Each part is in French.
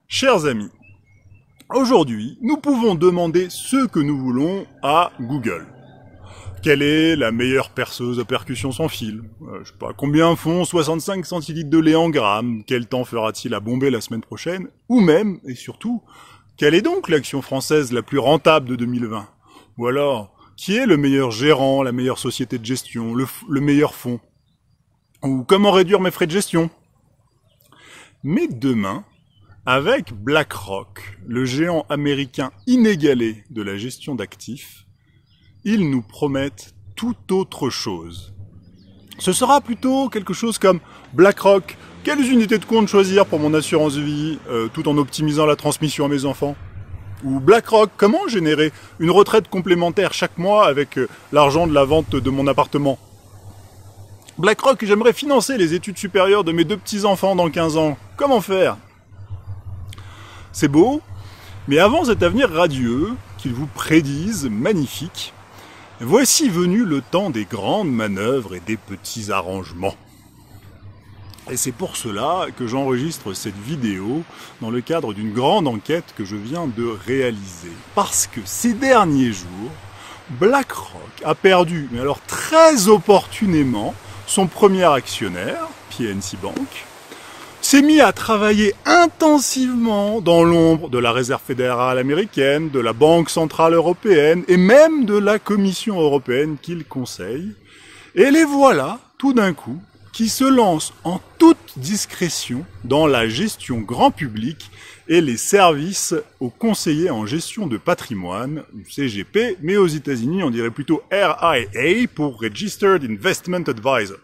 Chers amis, aujourd'hui, nous pouvons demander ce que nous voulons à Google. Quelle est la meilleure perceuse à percussion sans fil? Je sais pas, combien font 65 centilitres de lait en grammes? Quel temps fera-t-il à bomber la semaine prochaine? Ou même, et surtout, quelle est donc l'action française la plus rentable de 2020? Ou alors, qui est le meilleur gérant, la meilleure société de gestion, le meilleur fonds? Ou comment réduire mes frais de gestion? Mais demain, avec BlackRock, le géant américain inégalé de la gestion d'actifs, ils nous promettent tout autre chose. Ce sera plutôt quelque chose comme BlackRock, quelles unités de compte choisir pour mon assurance vie, tout en optimisant la transmission à mes enfants? Ou BlackRock, comment générer une retraite complémentaire chaque mois avec l'argent de la vente de mon appartement? BlackRock, j'aimerais financer les études supérieures de mes 2 petits-enfants dans 15 ans. Comment faire? C'est beau, mais avant cet avenir radieux, qu'ils vous prédisent magnifique, voici venu le temps des grandes manœuvres et des petits arrangements. Et c'est pour cela que j'enregistre cette vidéo dans le cadre d'une grande enquête que je viens de réaliser. Parce que ces derniers jours, BlackRock a perdu, mais alors très opportunément, son premier actionnaire, PNC Bank, s'est mis à travailler intensivement dans l'ombre de la Réserve fédérale américaine, de la Banque centrale européenne et même de la Commission européenne qu'il conseille. Et les voilà, tout d'un coup, qui se lancent en toute discrétion dans la gestion grand public et les services aux conseillers en gestion de patrimoine, CGP, mais aux États-Unis on dirait plutôt RIA pour Registered Investment Advisor.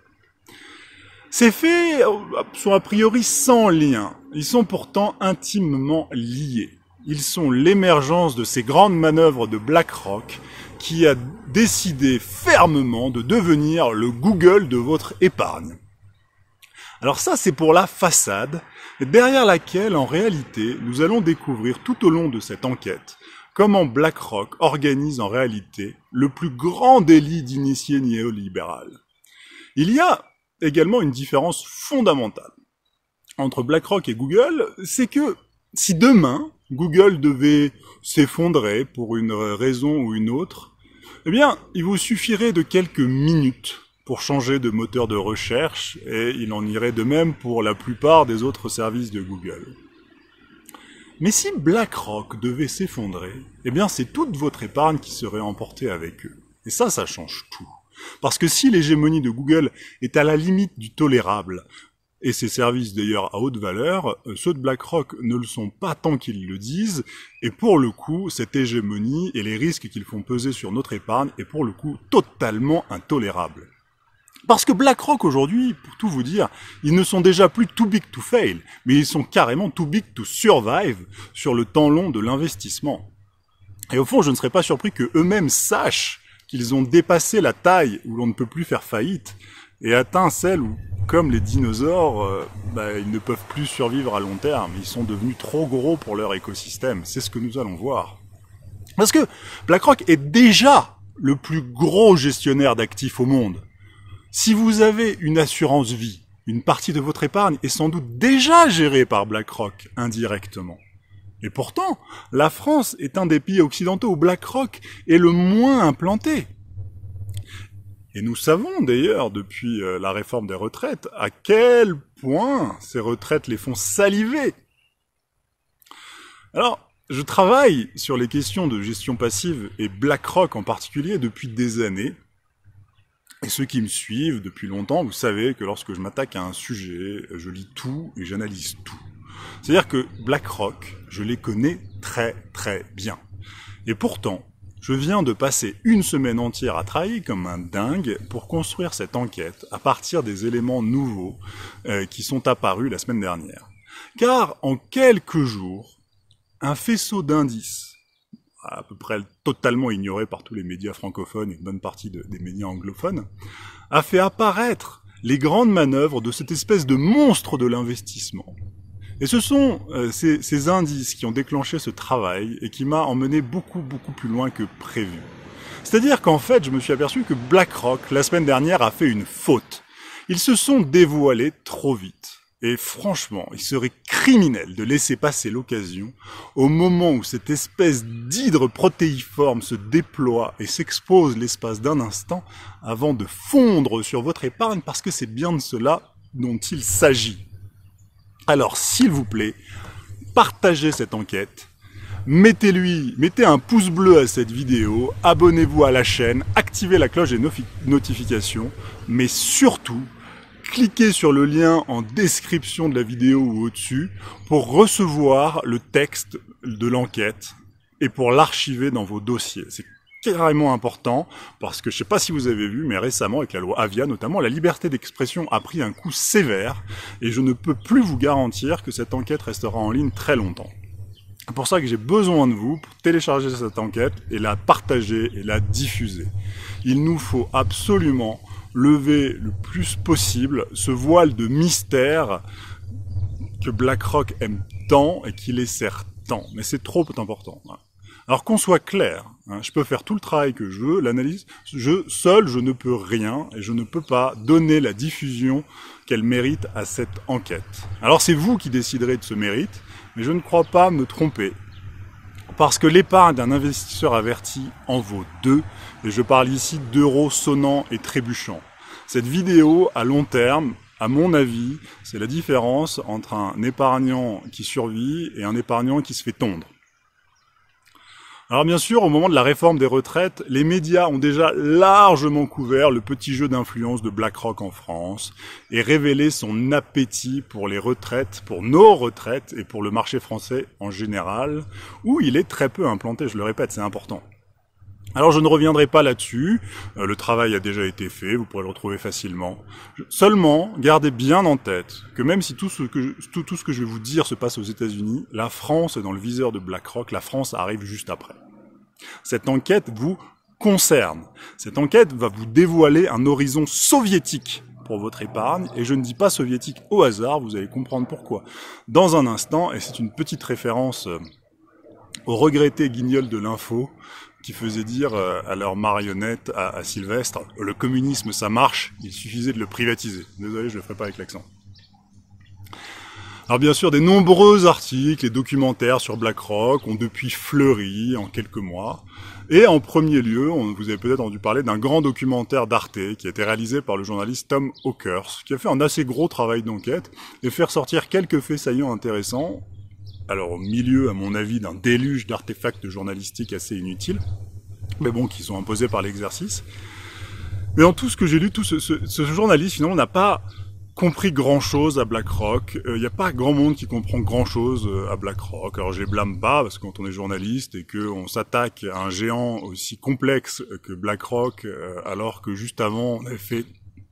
Ces faits sont a priori sans lien, ils sont pourtant intimement liés. Ils sont l'émergence de ces grandes manœuvres de BlackRock qui a décidé fermement de devenir le Google de votre épargne. Alors ça, c'est pour la façade, derrière laquelle, en réalité, nous allons découvrir tout au long de cette enquête comment BlackRock organise en réalité le plus grand délit d'initié néolibéral. Il y a également une différence fondamentale entre BlackRock et Google, c'est que si demain, Google devait s'effondrer pour une raison ou une autre, eh bien, il vous suffirait de quelques minutes pour changer de moteur de recherche, et il en irait de même pour la plupart des autres services de Google. Mais si BlackRock devait s'effondrer, eh bien, c'est toute votre épargne qui serait emportée avec eux. Et ça change tout. Parce que si l'hégémonie de Google est à la limite du tolérable, et ses services d'ailleurs à haute valeur, ceux de BlackRock ne le sont pas tant qu'ils le disent, et pour le coup, cette hégémonie et les risques qu'ils font peser sur notre épargne est pour le coup totalement intolérable. Parce que BlackRock aujourd'hui, pour tout vous dire, ils ne sont déjà plus too big to fail, mais ils sont carrément too big to survive sur le temps long de l'investissement. Et au fond, je ne serais pas surpris que eux-mêmes sachent qu'ils ont dépassé la taille où l'on ne peut plus faire faillite et atteint celle où, comme les dinosaures, ils ne peuvent plus survivre à long terme. Ils sont devenus trop gros pour leur écosystème. C'est ce que nous allons voir. Parce que BlackRock est déjà le plus gros gestionnaire d'actifs au monde. Si vous avez une assurance vie, une partie de votre épargne est sans doute déjà gérée par BlackRock indirectement. Et pourtant, la France est un des pays occidentaux où BlackRock est le moins implanté. Et nous savons d'ailleurs, depuis la réforme des retraites, à quel point ces retraites les font saliver. Alors, je travaille sur les questions de gestion passive et BlackRock en particulier depuis des années. Et ceux qui me suivent depuis longtemps, vous savez que lorsque je m'attaque à un sujet, je lis tout et j'analyse tout. C'est-à-dire que BlackRock, je les connais très très bien. Et pourtant, je viens de passer une semaine entière à travailler comme un dingue pour construire cette enquête à partir des éléments nouveaux qui sont apparus la semaine dernière. Car en quelques jours, un faisceau d'indices, à peu près totalement ignoré par tous les médias francophones et une bonne partie des médias anglophones, a fait apparaître les grandes manœuvres de cette espèce de monstre de l'investissement. Et ce sont ces indices qui ont déclenché ce travail et qui m'a emmené beaucoup plus loin que prévu. C'est-à-dire qu'en fait, je me suis aperçu que BlackRock, la semaine dernière, a fait une faute. Ils se sont dévoilés trop vite. Et franchement, il serait criminel de laisser passer l'occasion au moment où cette espèce d'hydre protéiforme se déploie et s'expose l'espace d'un instant avant de fondre sur votre épargne, parce que c'est bien de cela dont il s'agit. Alors, s'il vous plaît, partagez cette enquête, mettez un pouce bleu à cette vidéo, abonnez-vous à la chaîne, activez la cloche des notifications, mais surtout, cliquez sur le lien en description de la vidéo ou au-dessus pour recevoir le texte de l'enquête et pour l'archiver dans vos dossiers. C'est carrément important parce que je ne sais pas si vous avez vu, mais récemment avec la loi Avia notamment, la liberté d'expression a pris un coup sévère et je ne peux plus vous garantir que cette enquête restera en ligne très longtemps. C'est pour ça que j'ai besoin de vous pour télécharger cette enquête et la partager et la diffuser. Il nous faut absolument lever le plus possible ce voile de mystère que BlackRock aime tant et qui les sert tant. Mais c'est trop important. Alors qu'on soit clair, je peux faire tout le travail que je veux, l'analyse, seul je ne peux rien et je ne peux pas donner la diffusion qu'elle mérite à cette enquête. Alors c'est vous qui déciderez de ce mérite, mais je ne crois pas me tromper. Parce que l'épargne d'un investisseur averti en vaut 2, et je parle ici d'euros sonnants et trébuchants. Cette vidéo, à long terme, à mon avis, c'est la différence entre un épargnant qui survit et un épargnant qui se fait tondre. Alors bien sûr, au moment de la réforme des retraites, les médias ont déjà largement couvert le petit jeu d'influence de BlackRock en France et révélé son appétit pour les retraites, pour nos retraites et pour le marché français en général, où il est très peu implanté, je le répète, c'est important. Alors je ne reviendrai pas là-dessus, le travail a déjà été fait, vous pourrez le retrouver facilement. Seulement, gardez bien en tête que même si tout ce que je vais vous dire se passe aux États-Unis, la France est dans le viseur de BlackRock, la France arrive juste après. Cette enquête vous concerne. Cette enquête va vous dévoiler un horizon soviétique pour votre épargne, et je ne dis pas soviétique au hasard, vous allez comprendre pourquoi dans un instant, et c'est une petite référence au regretté guignol de l'info, qui faisait dire à leur marionnette, à Sylvestre, le communisme ça marche, il suffisait de le privatiser. Désolé, je le ferai pas avec l'accent. Alors bien sûr, des nombreux articles et documentaires sur BlackRock ont depuis fleuri en quelques mois. Et en premier lieu, vous avez peut-être entendu parler d'un grand documentaire d'Arte qui a été réalisé par le journaliste Tom Hawkers, qui a fait un assez gros travail d'enquête et fait ressortir quelques faits saillants intéressants. Alors au milieu, à mon avis, d'un déluge d'artefacts journalistiques assez inutiles, mais bon, qui sont imposés par l'exercice. Mais dans tout ce que j'ai lu, ce journaliste, finalement, n'a pas compris grand-chose à BlackRock. Il n'y a pas grand monde qui comprend grand-chose à BlackRock. Alors je les blâme pas, parce que quand on est journaliste et qu'on s'attaque à un géant aussi complexe que BlackRock, alors que juste avant, on avait fait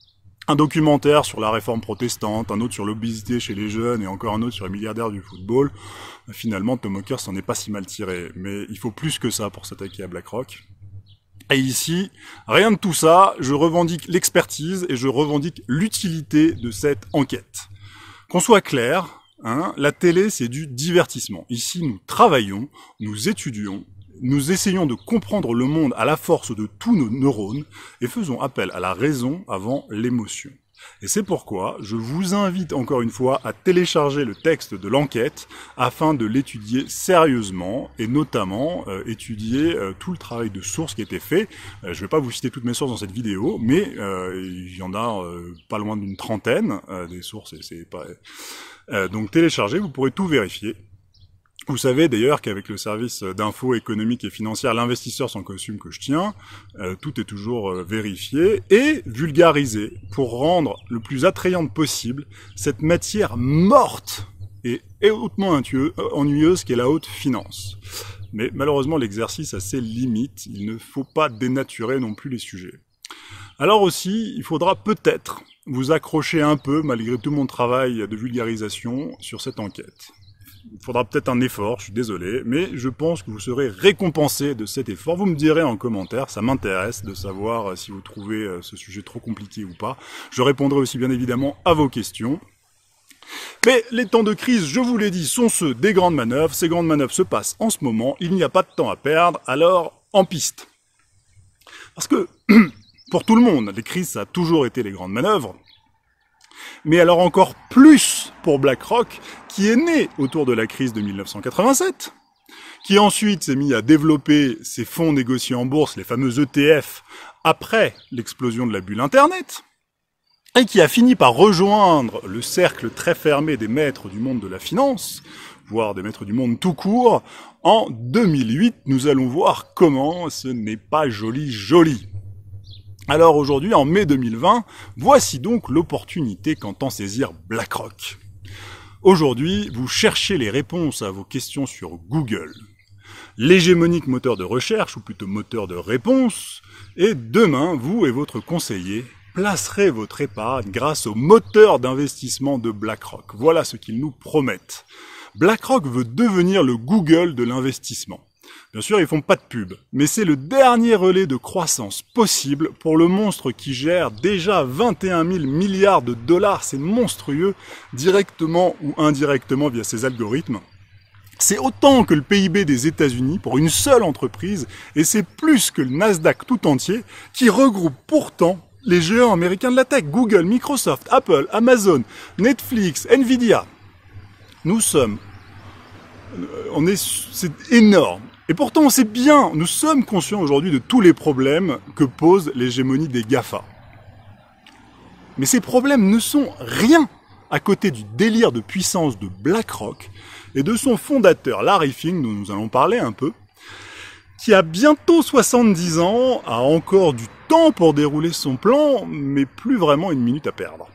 un documentaire sur la réforme protestante, un autre sur l'obésité chez les jeunes et encore un autre sur les milliardaires du football. Finalement, Tom Hawkers s'en est pas si mal tiré. Mais il faut plus que ça pour s'attaquer à BlackRock. Et ici, rien de tout ça, je revendique l'expertise et je revendique l'utilité de cette enquête. Qu'on soit clair, la télé c'est du divertissement. Ici, nous travaillons, nous étudions, nous essayons de comprendre le monde à la force de tous nos neurones et faisons appel à la raison avant l'émotion. Et c'est pourquoi je vous invite encore une fois à télécharger le texte de l'enquête afin de l'étudier sérieusement et notamment étudier tout le travail de source qui a été fait. Je ne vais pas vous citer toutes mes sources dans cette vidéo, mais il y en a pas loin d'une trentaine des sources. Et c'est pas... donc téléchargez, vous pourrez tout vérifier. Vous savez d'ailleurs qu'avec le service d'info économique et financière, l'investisseur sans costume que je tiens, tout est toujours vérifié et vulgarisé pour rendre le plus attrayante possible cette matière morte et hautement ennuyeuse qu'est la haute finance. Mais malheureusement l'exercice a ses limites, il ne faut pas dénaturer non plus les sujets. Alors aussi, il faudra peut-être vous accrocher un peu, malgré tout mon travail de vulgarisation, sur cette enquête. Il faudra peut-être un effort, je suis désolé, mais je pense que vous serez récompensé de cet effort. Vous me direz en commentaire, ça m'intéresse de savoir si vous trouvez ce sujet trop compliqué ou pas. Je répondrai aussi bien évidemment à vos questions. Mais les temps de crise, je vous l'ai dit, sont ceux des grandes manœuvres. Ces grandes manœuvres se passent en ce moment, il n'y a pas de temps à perdre, alors en piste. Parce que, pour tout le monde, les crises, ça a toujours été les grandes manœuvres. Mais alors encore plus pour BlackRock, qui est né autour de la crise de 1987, qui ensuite s'est mis à développer ses fonds négociés en bourse, les fameux ETF, après l'explosion de la bulle Internet, et qui a fini par rejoindre le cercle très fermé des maîtres du monde de la finance, voire des maîtres du monde tout court. En 2008, nous allons voir comment ce n'est pas joli. Alors aujourd'hui, en mai 2020, voici donc l'opportunité qu'entend saisir BlackRock. Aujourd'hui, vous cherchez les réponses à vos questions sur Google, l'hégémonique moteur de recherche, ou plutôt moteur de réponse, et demain, vous et votre conseiller placerez votre épargne grâce au moteur d'investissement de BlackRock. Voilà ce qu'ils nous promettent. BlackRock veut devenir le Google de l'investissement. Bien sûr, ils font pas de pub, mais c'est le dernier relais de croissance possible pour le monstre qui gère déjà 21 000 milliards de dollars, c'est monstrueux, directement ou indirectement via ses algorithmes. C'est autant que le PIB des États-Unis pour une seule entreprise, et c'est plus que le Nasdaq tout entier, qui regroupe pourtant les géants américains de la tech, Google, Microsoft, Apple, Amazon, Netflix, Nvidia. C'est énorme. Et pourtant, on sait bien, nous sommes conscients aujourd'hui de tous les problèmes que pose l'hégémonie des GAFA. Mais ces problèmes ne sont rien à côté du délire de puissance de BlackRock et de son fondateur Larry Fink, dont nous allons parler un peu, qui a bientôt 70 ans, a encore du temps pour dérouler son plan, mais plus vraiment une minute à perdre.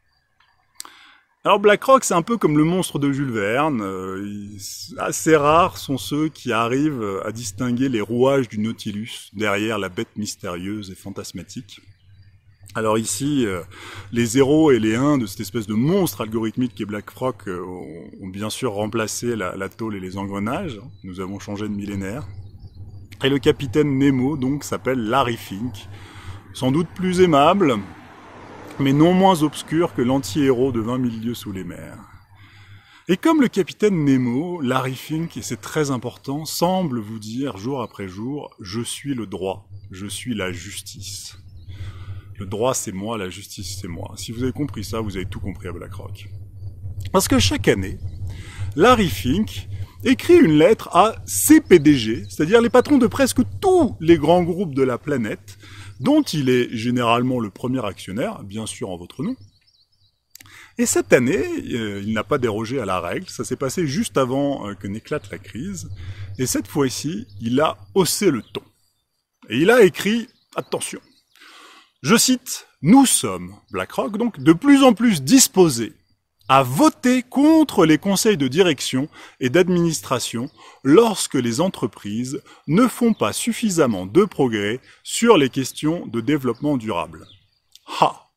Alors BlackRock, c'est un peu comme le monstre de Jules Verne. Assez rares sont ceux qui arrivent à distinguer les rouages du Nautilus derrière la bête mystérieuse et fantasmatique. Alors ici, les 0 et les 1 de cette espèce de monstre algorithmique qui est BlackRock ont bien sûr remplacé la tôle et les engrenages. Nous avons changé de millénaire. Et le capitaine Nemo, donc, s'appelle Larry Fink. Sans doute plus aimable, mais non moins obscur que l'anti-héros de 20 000 lieues sous les mers. Et comme le capitaine Nemo, Larry Fink, et c'est très important, semble vous dire jour après jour, je suis le droit, je suis la justice. Le droit c'est moi, la justice c'est moi. Si vous avez compris ça, vous avez tout compris à BlackRock. Parce que chaque année, Larry Fink écrit une lettre à ses PDG, c'est-à-dire les patrons de presque tous les grands groupes de la planète, dont il est généralement le premier actionnaire, bien sûr en votre nom. Et cette année, il n'a pas dérogé à la règle, ça s'est passé juste avant que n'éclate la crise, et cette fois-ci, il a haussé le ton. Et il a écrit, attention, je cite, « Nous sommes, BlackRock, donc, de plus en plus disposés à voter contre les conseils de direction et d'administration lorsque les entreprises ne font pas suffisamment de progrès sur les questions de développement durable. » Ha!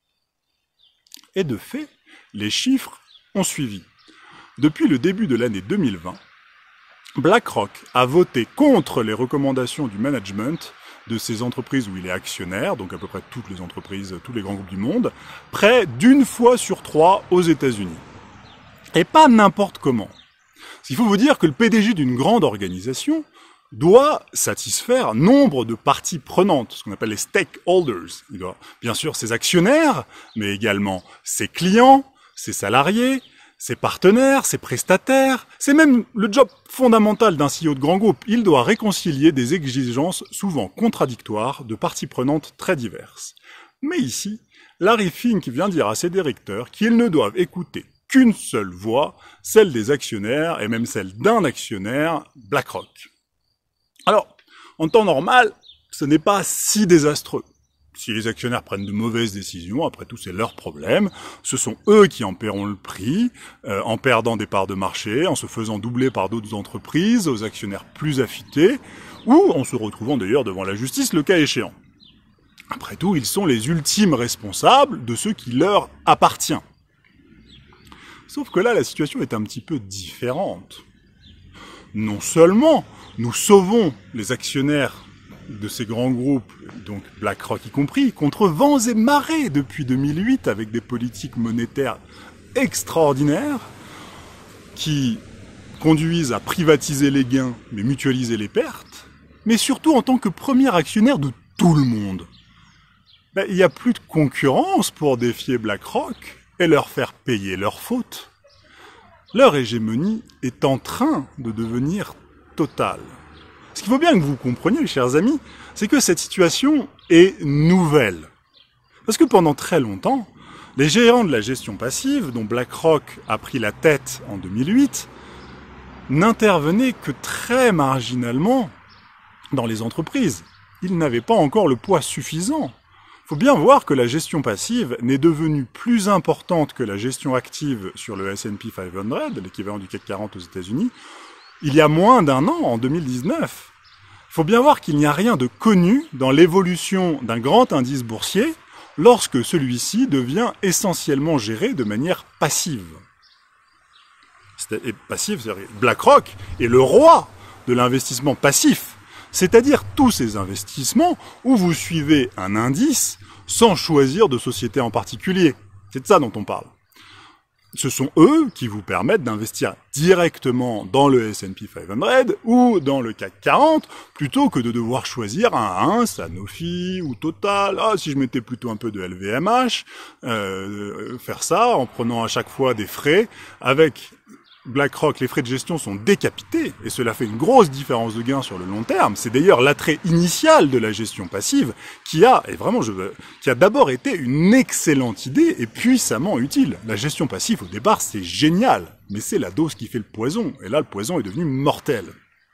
Et de fait, les chiffres ont suivi. Depuis le début de l'année 2020, BlackRock a voté contre les recommandations du management de ces entreprises où il est actionnaire, donc à peu près toutes les entreprises, tous les grands groupes du monde, près d'une fois sur 3 aux États-Unis. Et pas n'importe comment. Il faut vous dire que le PDG d'une grande organisation doit satisfaire nombre de parties prenantes, ce qu'on appelle les stakeholders. Il doit, bien sûr, ses actionnaires, mais également ses clients, ses salariés, ses partenaires, ses prestataires. C'est même le job fondamental d'un CEO de grand groupe. Il doit réconcilier des exigences souvent contradictoires de parties prenantes très diverses. Mais ici, Larry Fink vient dire à ses directeurs qu'ils ne doivent écouter qu'une seule voix, celle des actionnaires, et même celle d'un actionnaire, BlackRock. Alors, en temps normal, ce n'est pas si désastreux. Si les actionnaires prennent de mauvaises décisions, après tout c'est leur problème, ce sont eux qui en paieront le prix, en perdant des parts de marché, en se faisant doubler par d'autres entreprises, aux actionnaires plus affûtés, ou en se retrouvant d'ailleurs devant la justice le cas échéant. Après tout, ils sont les ultimes responsables de ce qui leur appartient. Sauf que là, la situation est un petit peu différente. Non seulement nous sauvons les actionnaires de ces grands groupes, donc BlackRock y compris, contre vents et marées depuis 2008 avec des politiques monétaires extraordinaires qui conduisent à privatiser les gains mais mutualiser les pertes, mais surtout en tant que premier actionnaire de tout le monde. Il n'y a plus de concurrence pour défier BlackRock. et leur faire payer leurs fautes, leur hégémonie est en train de devenir totale. Ce qu'il faut bien que vous compreniez, chers amis, c'est que cette situation est nouvelle. Parce que pendant très longtemps, les géants de la gestion passive, dont BlackRock a pris la tête en 2008, n'intervenaient que très marginalement dans les entreprises. Ils n'avaient pas encore le poids suffisant. Il faut bien voir que la gestion passive n'est devenue plus importante que la gestion active sur le S&P 500, l'équivalent du CAC 40 aux États-Unis, il y a moins d'un an, en 2019. Il faut bien voir qu'il n'y a rien de connu dans l'évolution d'un grand indice boursier lorsque celui-ci devient essentiellement géré de manière passive. Et passive, c'est-à-dire BlackRock est le roi de l'investissement passif, c'est-à-dire tous ces investissements où vous suivez un indice sans choisir de société en particulier. C'est de ça dont on parle. Ce sont eux qui vous permettent d'investir directement dans le S&P 500 ou dans le CAC 40 plutôt que de devoir choisir un Sanofi ou Total. Ah, si je mettais plutôt un peu de LVMH, faire ça en prenant à chaque fois des frais. Avec BlackRock, les frais de gestion sont décapités et cela fait une grosse différence de gain sur le long terme. C'est d'ailleurs l'attrait initial de la gestion passive qui a d'abord été une excellente idée et puissamment utile. La gestion passive au départ c'est génial, mais c'est la dose qui fait le poison et là le poison est devenu mortel.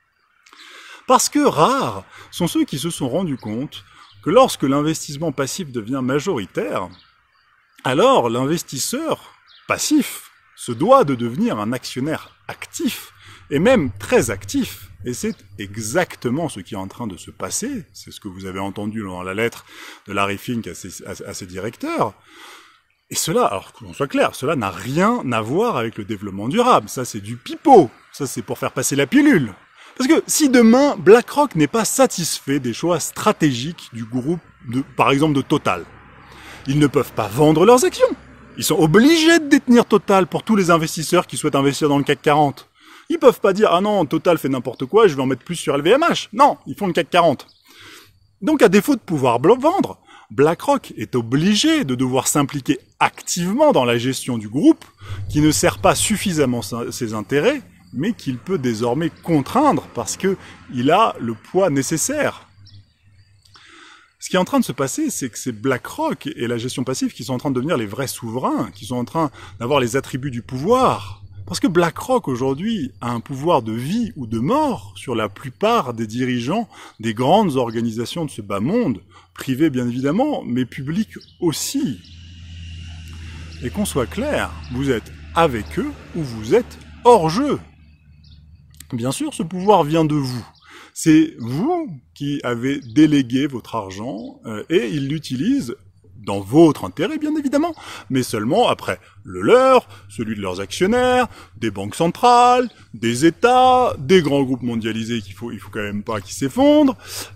Parce que rares sont ceux qui se sont rendus compte que lorsque l'investissement passif devient majoritaire, alors l'investisseur passif se doit de devenir un actionnaire actif, et même très actif. Et c'est exactement ce qui est en train de se passer. C'est ce que vous avez entendu dans la lettre de Larry Fink à ses directeurs. Et cela, alors que l'on soit clair, cela n'a rien à voir avec le développement durable. Ça, c'est du pipeau. Ça, c'est pour faire passer la pilule. Parce que si demain, BlackRock n'est pas satisfait des choix stratégiques du groupe, par exemple de Total, ils ne peuvent pas vendre leurs actions. Ils sont obligés de détenir Total pour tous les investisseurs qui souhaitent investir dans le CAC 40. Ils peuvent pas dire « Ah non, Total fait n'importe quoi, je vais en mettre plus sur LVMH ». Non, ils font le CAC 40. Donc à défaut de pouvoir vendre, BlackRock est obligé de devoir s'impliquer activement dans la gestion du groupe qui ne sert pas suffisamment ses intérêts, mais qu'il peut désormais contraindre parce qu'il a le poids nécessaire. Ce qui est en train de se passer, c'est que c'est BlackRock et la gestion passive qui sont en train de devenir les vrais souverains, qui sont en train d'avoir les attributs du pouvoir. Parce que BlackRock, aujourd'hui, a un pouvoir de vie ou de mort sur la plupart des dirigeants des grandes organisations de ce bas monde, privées bien évidemment, mais publiques aussi. Et qu'on soit clair, vous êtes avec eux ou vous êtes hors jeu. Bien sûr, ce pouvoir vient de vous. C'est vous qui avez délégué votre argent et ils l'utilisent dans votre intérêt, bien évidemment, mais seulement après le leur, celui de leurs actionnaires, des banques centrales, des États, des grands groupes mondialisés il faut quand même pas qu'ils s'effondrent.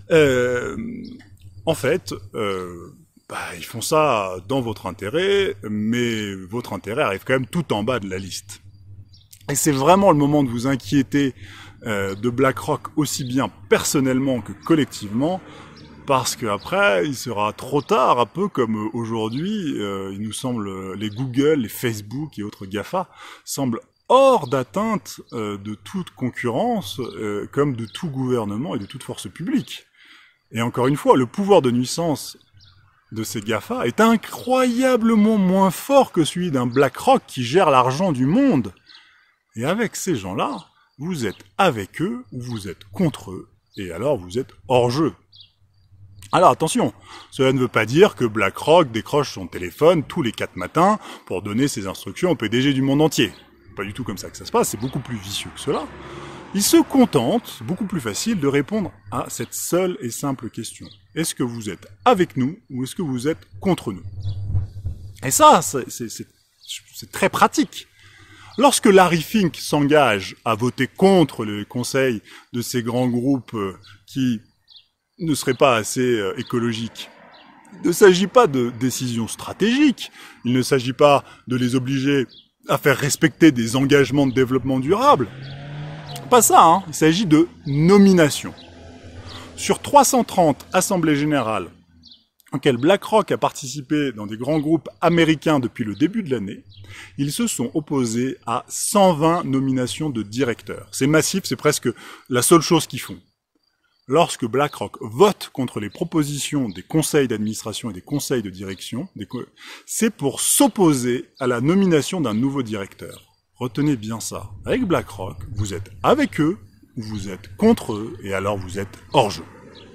En fait, ils font ça dans votre intérêt, mais votre intérêt arrive quand même tout en bas de la liste. Et c'est vraiment le moment de vous inquiéter de BlackRock aussi bien personnellement que collectivement, parce qu'après, il sera trop tard, un peu comme aujourd'hui, il nous semble, les Google, les Facebook et autres GAFA semblent hors d'atteinte de toute concurrence, comme de tout gouvernement et de toute force publique. Et encore une fois, le pouvoir de nuisance de ces GAFA est incroyablement moins fort que celui d'un BlackRock qui gère l'argent du monde. Et avec ces gens-là, vous êtes avec eux ou vous êtes contre eux, et alors vous êtes hors jeu. Alors attention, cela ne veut pas dire que BlackRock décroche son téléphone tous les 4 matins pour donner ses instructions au PDG du monde entier. Pas du tout comme ça que ça se passe, c'est beaucoup plus vicieux que cela. Il se contente, beaucoup plus facile, de répondre à cette seule et simple question. Est-ce que vous êtes avec nous ou est-ce que vous êtes contre nous? Et ça, c'est très pratique. Lorsque Larry Fink s'engage à voter contre les conseils de ces grands groupes qui ne seraient pas assez écologiques, il ne s'agit pas de décisions stratégiques, il ne s'agit pas de les obliger à faire respecter des engagements de développement durable. Pas ça, hein. Il s'agit de nomination. Sur 330 assemblées générales auquel BlackRock a participé dans des grands groupes américains depuis le début de l'année, ils se sont opposés à 120 nominations de directeurs. C'est massif, c'est presque la seule chose qu'ils font. Lorsque BlackRock vote contre les propositions des conseils d'administration et des conseils de direction, c'est pour s'opposer à la nomination d'un nouveau directeur. Retenez bien ça. Avec BlackRock, vous êtes avec eux ou vous êtes contre eux, et alors vous êtes hors jeu.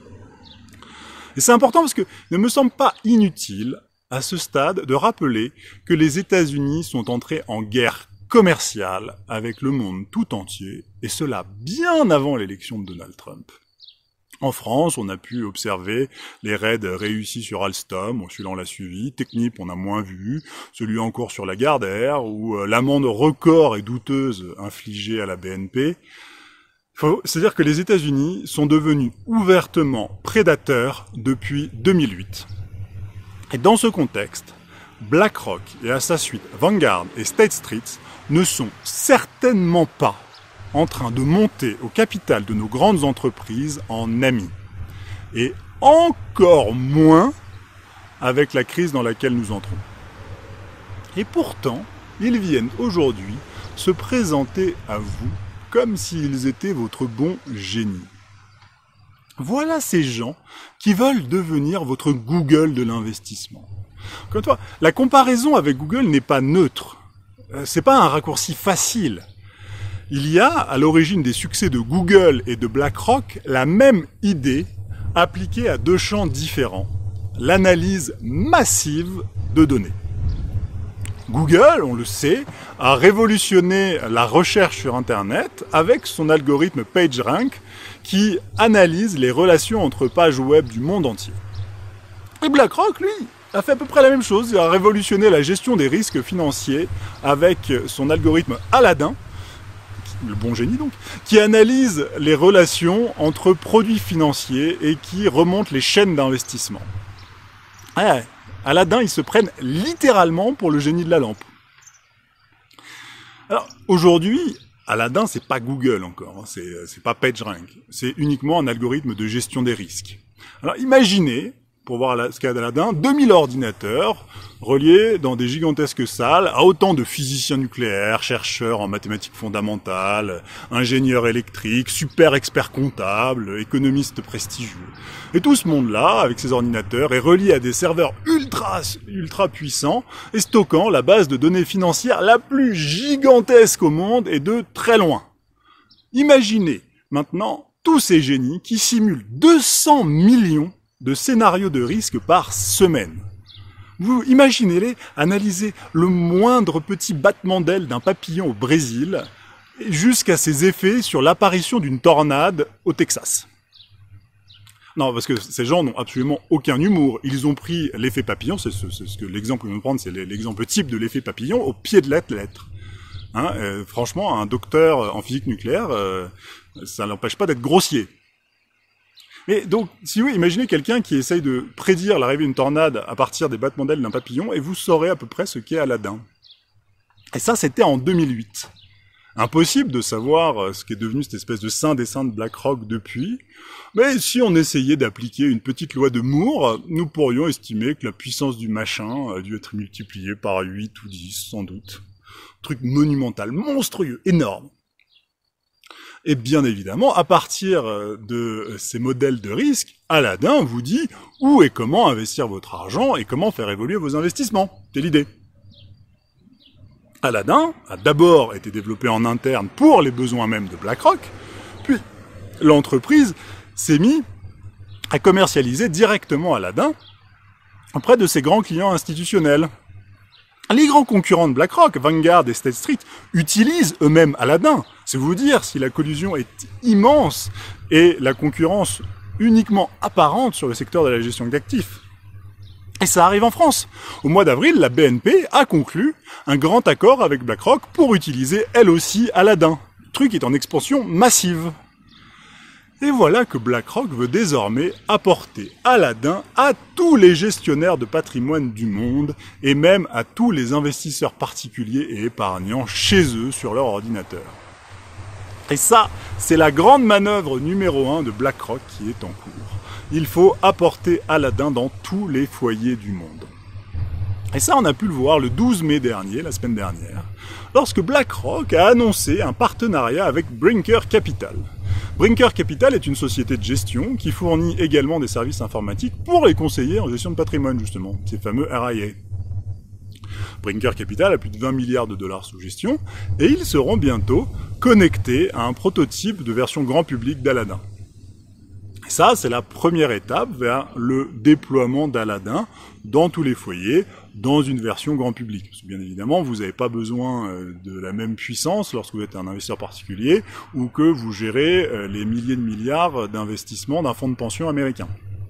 Et c'est important parce que il ne me semble pas inutile, à ce stade, de rappeler que les États-Unis sont entrés en guerre commerciale avec le monde tout entier, et cela bien avant l'élection de Donald Trump. En France, on a pu observer les raids réussis sur Alstom, celui-là on l'a suivi, Technip on a moins vu, celui en cours sur Lagardère, ou l'amende record et douteuse infligée à la BNP. C'est-à-dire que les États-Unis sont devenus ouvertement prédateurs depuis 2008. Et dans ce contexte, BlackRock et à sa suite Vanguard et State Street ne sont certainement pas en train de monter au capital de nos grandes entreprises en amis. Et encore moins avec la crise dans laquelle nous entrons. Et pourtant, ils viennent aujourd'hui se présenter à vous comme s'ils étaient votre bon génie. Voilà ces gens qui veulent devenir votre Google de l'investissement. Comme toi, la comparaison avec Google n'est pas neutre. C'est pas un raccourci facile. Il y a, à l'origine des succès de Google et de BlackRock, la même idée appliquée à deux champs différents. L'analyse massive de données. Google, on le sait, a révolutionné la recherche sur Internet avec son algorithme PageRank qui analyse les relations entre pages web du monde entier. Et BlackRock, lui, a fait à peu près la même chose. Il a révolutionné la gestion des risques financiers avec son algorithme Aladdin, le bon génie donc, qui analyse les relations entre produits financiers et qui remonte les chaînes d'investissement. Ouais, Aladdin, ils se prennent littéralement pour le génie de la lampe. Alors, aujourd'hui, Aladdin, c'est pas Google encore, c'est pas PageRank, c'est uniquement un algorithme de gestion des risques. Alors, imaginez, pour voir ce qu'a d'Aladdin, 2000 ordinateurs reliés dans des gigantesques salles à autant de physiciens nucléaires, chercheurs en mathématiques fondamentales, ingénieurs électriques, super experts comptables, économistes prestigieux. Et tout ce monde-là, avec ces ordinateurs, est relié à des serveurs ultra puissants et stockant la base de données financières la plus gigantesque au monde et de très loin. Imaginez maintenant tous ces génies qui simulent 200 millions de scénarios de risque par semaine. Vous imaginez-les analyser le moindre petit battement d'aile d'un papillon au Brésil jusqu'à ses effets sur l'apparition d'une tornade au Texas. Non, parce que ces gens n'ont absolument aucun humour. Ils ont pris l'effet papillon, c'est ce que l'exemple que nous prendre, c'est l'exemple type de l'effet papillon au pied de la lettre. Franchement, un docteur en physique nucléaire, ça n'empêche pas d'être grossier. Mais donc, si vous imaginez quelqu'un qui essaye de prédire l'arrivée d'une tornade à partir des battements d'ailes d'un papillon, et vous saurez à peu près ce qu'est Aladdin. Et ça, c'était en 2008. Impossible de savoir ce qu'est devenu cette espèce de saint des saints de BlackRock depuis, mais si on essayait d'appliquer une petite loi de Moore, nous pourrions estimer que la puissance du machin a dû être multipliée par 8 ou 10, sans doute. Truc monumental, monstrueux, énorme. Et bien évidemment, à partir de ces modèles de risque, Aladdin vous dit où et comment investir votre argent et comment faire évoluer vos investissements. C'est l'idée. Aladdin a d'abord été développé en interne pour les besoins même de BlackRock, puis l'entreprise s'est mise à commercialiser directement Aladdin auprès de ses grands clients institutionnels. Les grands concurrents de BlackRock, Vanguard et State Street, utilisent eux-mêmes Aladdin. C'est vous dire si la collusion est immense et la concurrence uniquement apparente sur le secteur de la gestion d'actifs. Et ça arrive en France. Au mois d'avril, la BNP a conclu un grand accord avec BlackRock pour utiliser elle aussi Aladdin. Le truc est en expansion massive. Et voilà que BlackRock veut désormais apporter Aladdin à tous les gestionnaires de patrimoine du monde et même à tous les investisseurs particuliers et épargnants chez eux sur leur ordinateur. Et ça, c'est la grande manœuvre numéro 1 de BlackRock qui est en cours. il faut apporter Aladdin dans tous les foyers du monde. Et ça, on a pu le voir le 12 mai dernier, la semaine dernière, lorsque BlackRock a annoncé un partenariat avec Brinker Capital. Brinker Capital est une société de gestion qui fournit également des services informatiques pour les conseillers en gestion de patrimoine, justement, ces fameux RIA. Brinker Capital a plus de 20 milliards de dollars sous gestion, et ils seront bientôt connectés à un prototype de version grand public d'Aladdin. Et ça, c'est la première étape vers le déploiement d'Aladdin dans tous les foyers, dans une version grand public. Parce que bien évidemment, vous n'avez pas besoin de la même puissance lorsque vous êtes un investisseur particulier ou que vous gérez les milliers de milliards d'investissements d'un fonds de pension américain.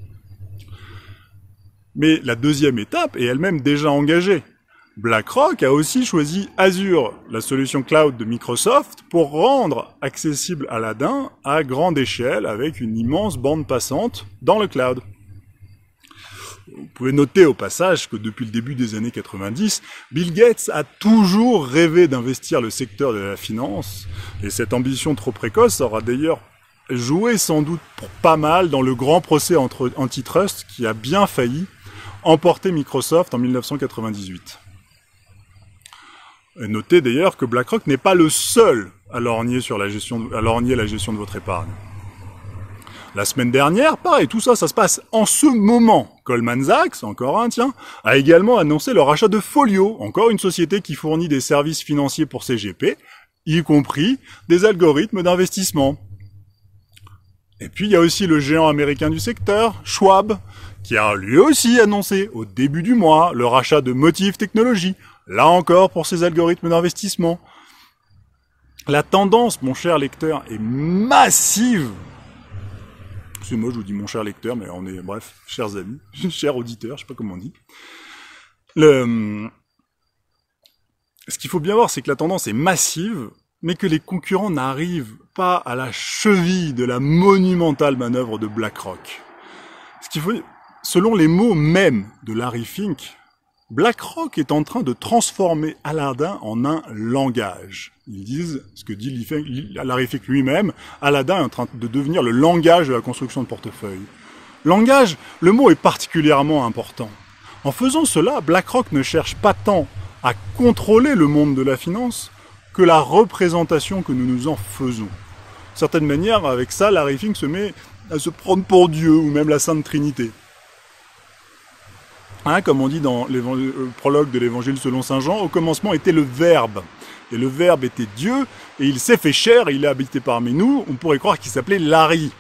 Mais la deuxième étape est elle-même déjà engagée. BlackRock a aussi choisi Azure, la solution cloud de Microsoft, pour rendre accessible Aladdin à grande échelle avec une immense bande passante dans le cloud. Vous pouvez noter au passage que depuis le début des années 90, Bill Gates a toujours rêvé d'investir le secteur de la finance, et cette ambition trop précoce aura d'ailleurs joué sans doute pour pas mal dans le grand procès antitrust qui a bien failli emporter Microsoft en 1998. Et notez d'ailleurs que BlackRock n'est pas le seul à lorgner la gestion de votre épargne. La semaine dernière, pareil, tout ça, ça se passe en ce moment. Goldman Sachs, encore un, tiens, a également annoncé le rachat de Folio, encore une société qui fournit des services financiers pour CGP, y compris des algorithmes d'investissement. Et puis il y a aussi le géant américain du secteur, Schwab, qui a lui aussi annoncé au début du mois le rachat de Motiv Technologies, là encore pour ses algorithmes d'investissement. La tendance, mon cher lecteur, est massive. C'est moi, je vous dis mon cher lecteur, mais on est, bref, chers amis, chers auditeurs, je sais pas comment on dit. Ce qu'il faut bien voir, c'est que la tendance est massive, mais que les concurrents n'arrivent pas à la cheville de la monumentale manœuvre de BlackRock. Ce qu'il faut, selon les mots mêmes de Larry Fink, BlackRock est en train de transformer Aladdin en un langage. Ils disent, ce que dit Larry Fink lui-même, Aladdin est en train de devenir le langage de la construction de portefeuille. Langage, le mot est particulièrement important. En faisant cela, BlackRock ne cherche pas tant à contrôler le monde de la finance que la représentation que nous nous en faisons. De certaine manière, avec ça, Larry Fink se met à se prendre pour Dieu, ou même la Sainte Trinité. Hein, comme on dit dans le prologue de l'évangile selon saint Jean, au commencement était le Verbe. Et le Verbe était Dieu, et il s'est fait chair, et il a habité parmi nous. On pourrait croire qu'il s'appelait Larry.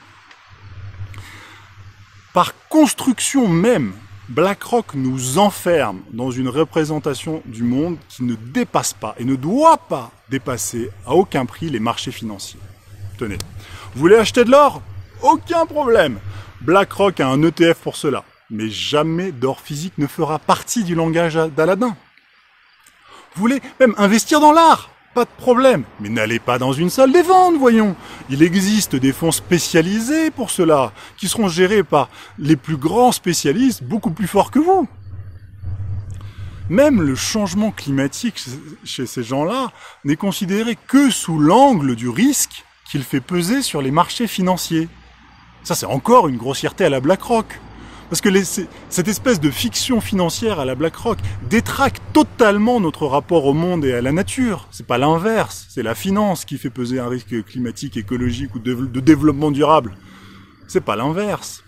Par construction même, BlackRock nous enferme dans une représentation du monde qui ne dépasse pas, et ne doit pas dépasser à aucun prix les marchés financiers. Tenez, vous voulez acheter de l'or? Aucun problème. BlackRock a un ETF pour cela. Mais jamais d'or physique ne fera partie du langage d'Aladdin. Vous voulez même investir dans l'art? Pas de problème. Mais n'allez pas dans une salle des ventes, voyons. Il existe des fonds spécialisés pour cela, qui seront gérés par les plus grands spécialistes, beaucoup plus forts que vous. Même le changement climatique chez ces gens-là n'est considéré que sous l'angle du risque qu'il fait peser sur les marchés financiers. Ça, c'est encore une grossièreté à la BlackRock. Parce que cette espèce de fiction financière à la BlackRock détraque totalement notre rapport au monde et à la nature. C'est pas l'inverse, c'est la finance qui fait peser un risque climatique, écologique ou de développement durable. C'est pas l'inverse.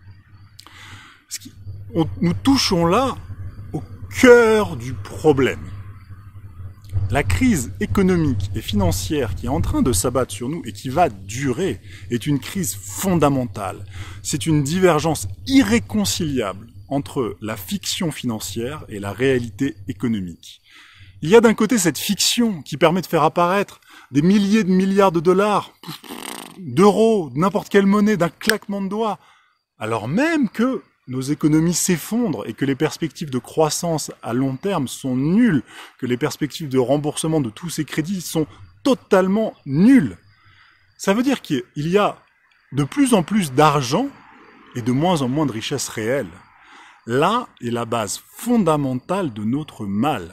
Nous touchons là au cœur du problème. La crise économique et financière qui est en train de s'abattre sur nous et qui va durer est une crise fondamentale. C'est une divergence irréconciliable entre la fiction financière et la réalité économique. Il y a d'un côté cette fiction qui permet de faire apparaître des milliers de milliards de dollars, d'euros, n'importe quelle monnaie, d'un claquement de doigts, alors même que nos économies s'effondrent et que les perspectives de croissance à long terme sont nulles, que les perspectives de remboursement de tous ces crédits sont totalement nulles. Ça veut dire qu'il y a de plus en plus d'argent et de moins en moins de richesses réelles. Là est la base fondamentale de notre mal.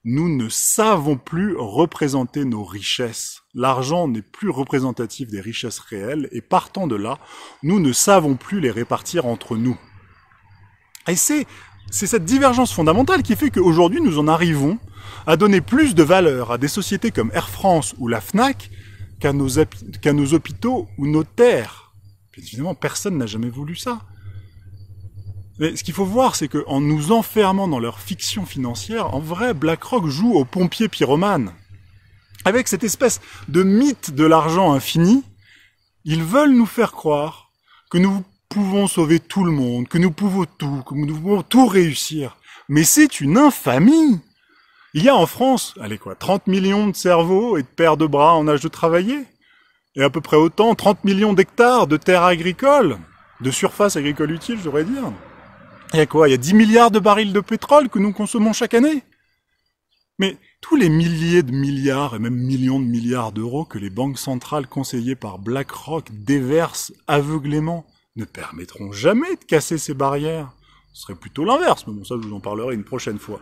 nous ne savons plus représenter nos richesses. L'argent n'est plus représentatif des richesses réelles et partant de là, nous ne savons plus les répartir entre nous. Et c'est cette divergence fondamentale qui fait qu'aujourd'hui nous en arrivons à donner plus de valeur à des sociétés comme Air France ou la Fnac qu'à nos hôpitaux ou nos terres. Bien évidemment, personne n'a jamais voulu ça. Mais ce qu'il faut voir, c'est qu'en nous enfermant dans leur fiction financière, en vrai, BlackRock joue aux pompiers pyromanes. Avec cette espèce de mythe de l'argent infini, ils veulent nous faire croire que nous pouvons sauver tout le monde, que nous pouvons tout réussir. Mais c'est une infamie. Il y a en France, 30 millions de cerveaux et de paires de bras en âge de travailler. Et à peu près autant, 30 millions d'hectares de terres agricoles, de surface agricole utile, je devrais dire. Il y a quoi? Il y a 10 milliards de barils de pétrole que nous consommons chaque année. Mais tous les milliers de milliards et même millions de milliards d'euros que les banques centrales conseillées par BlackRock déversent aveuglément ne permettront jamais de casser ces barrières. Ce serait plutôt l'inverse, mais bon, ça je vous en parlerai une prochaine fois.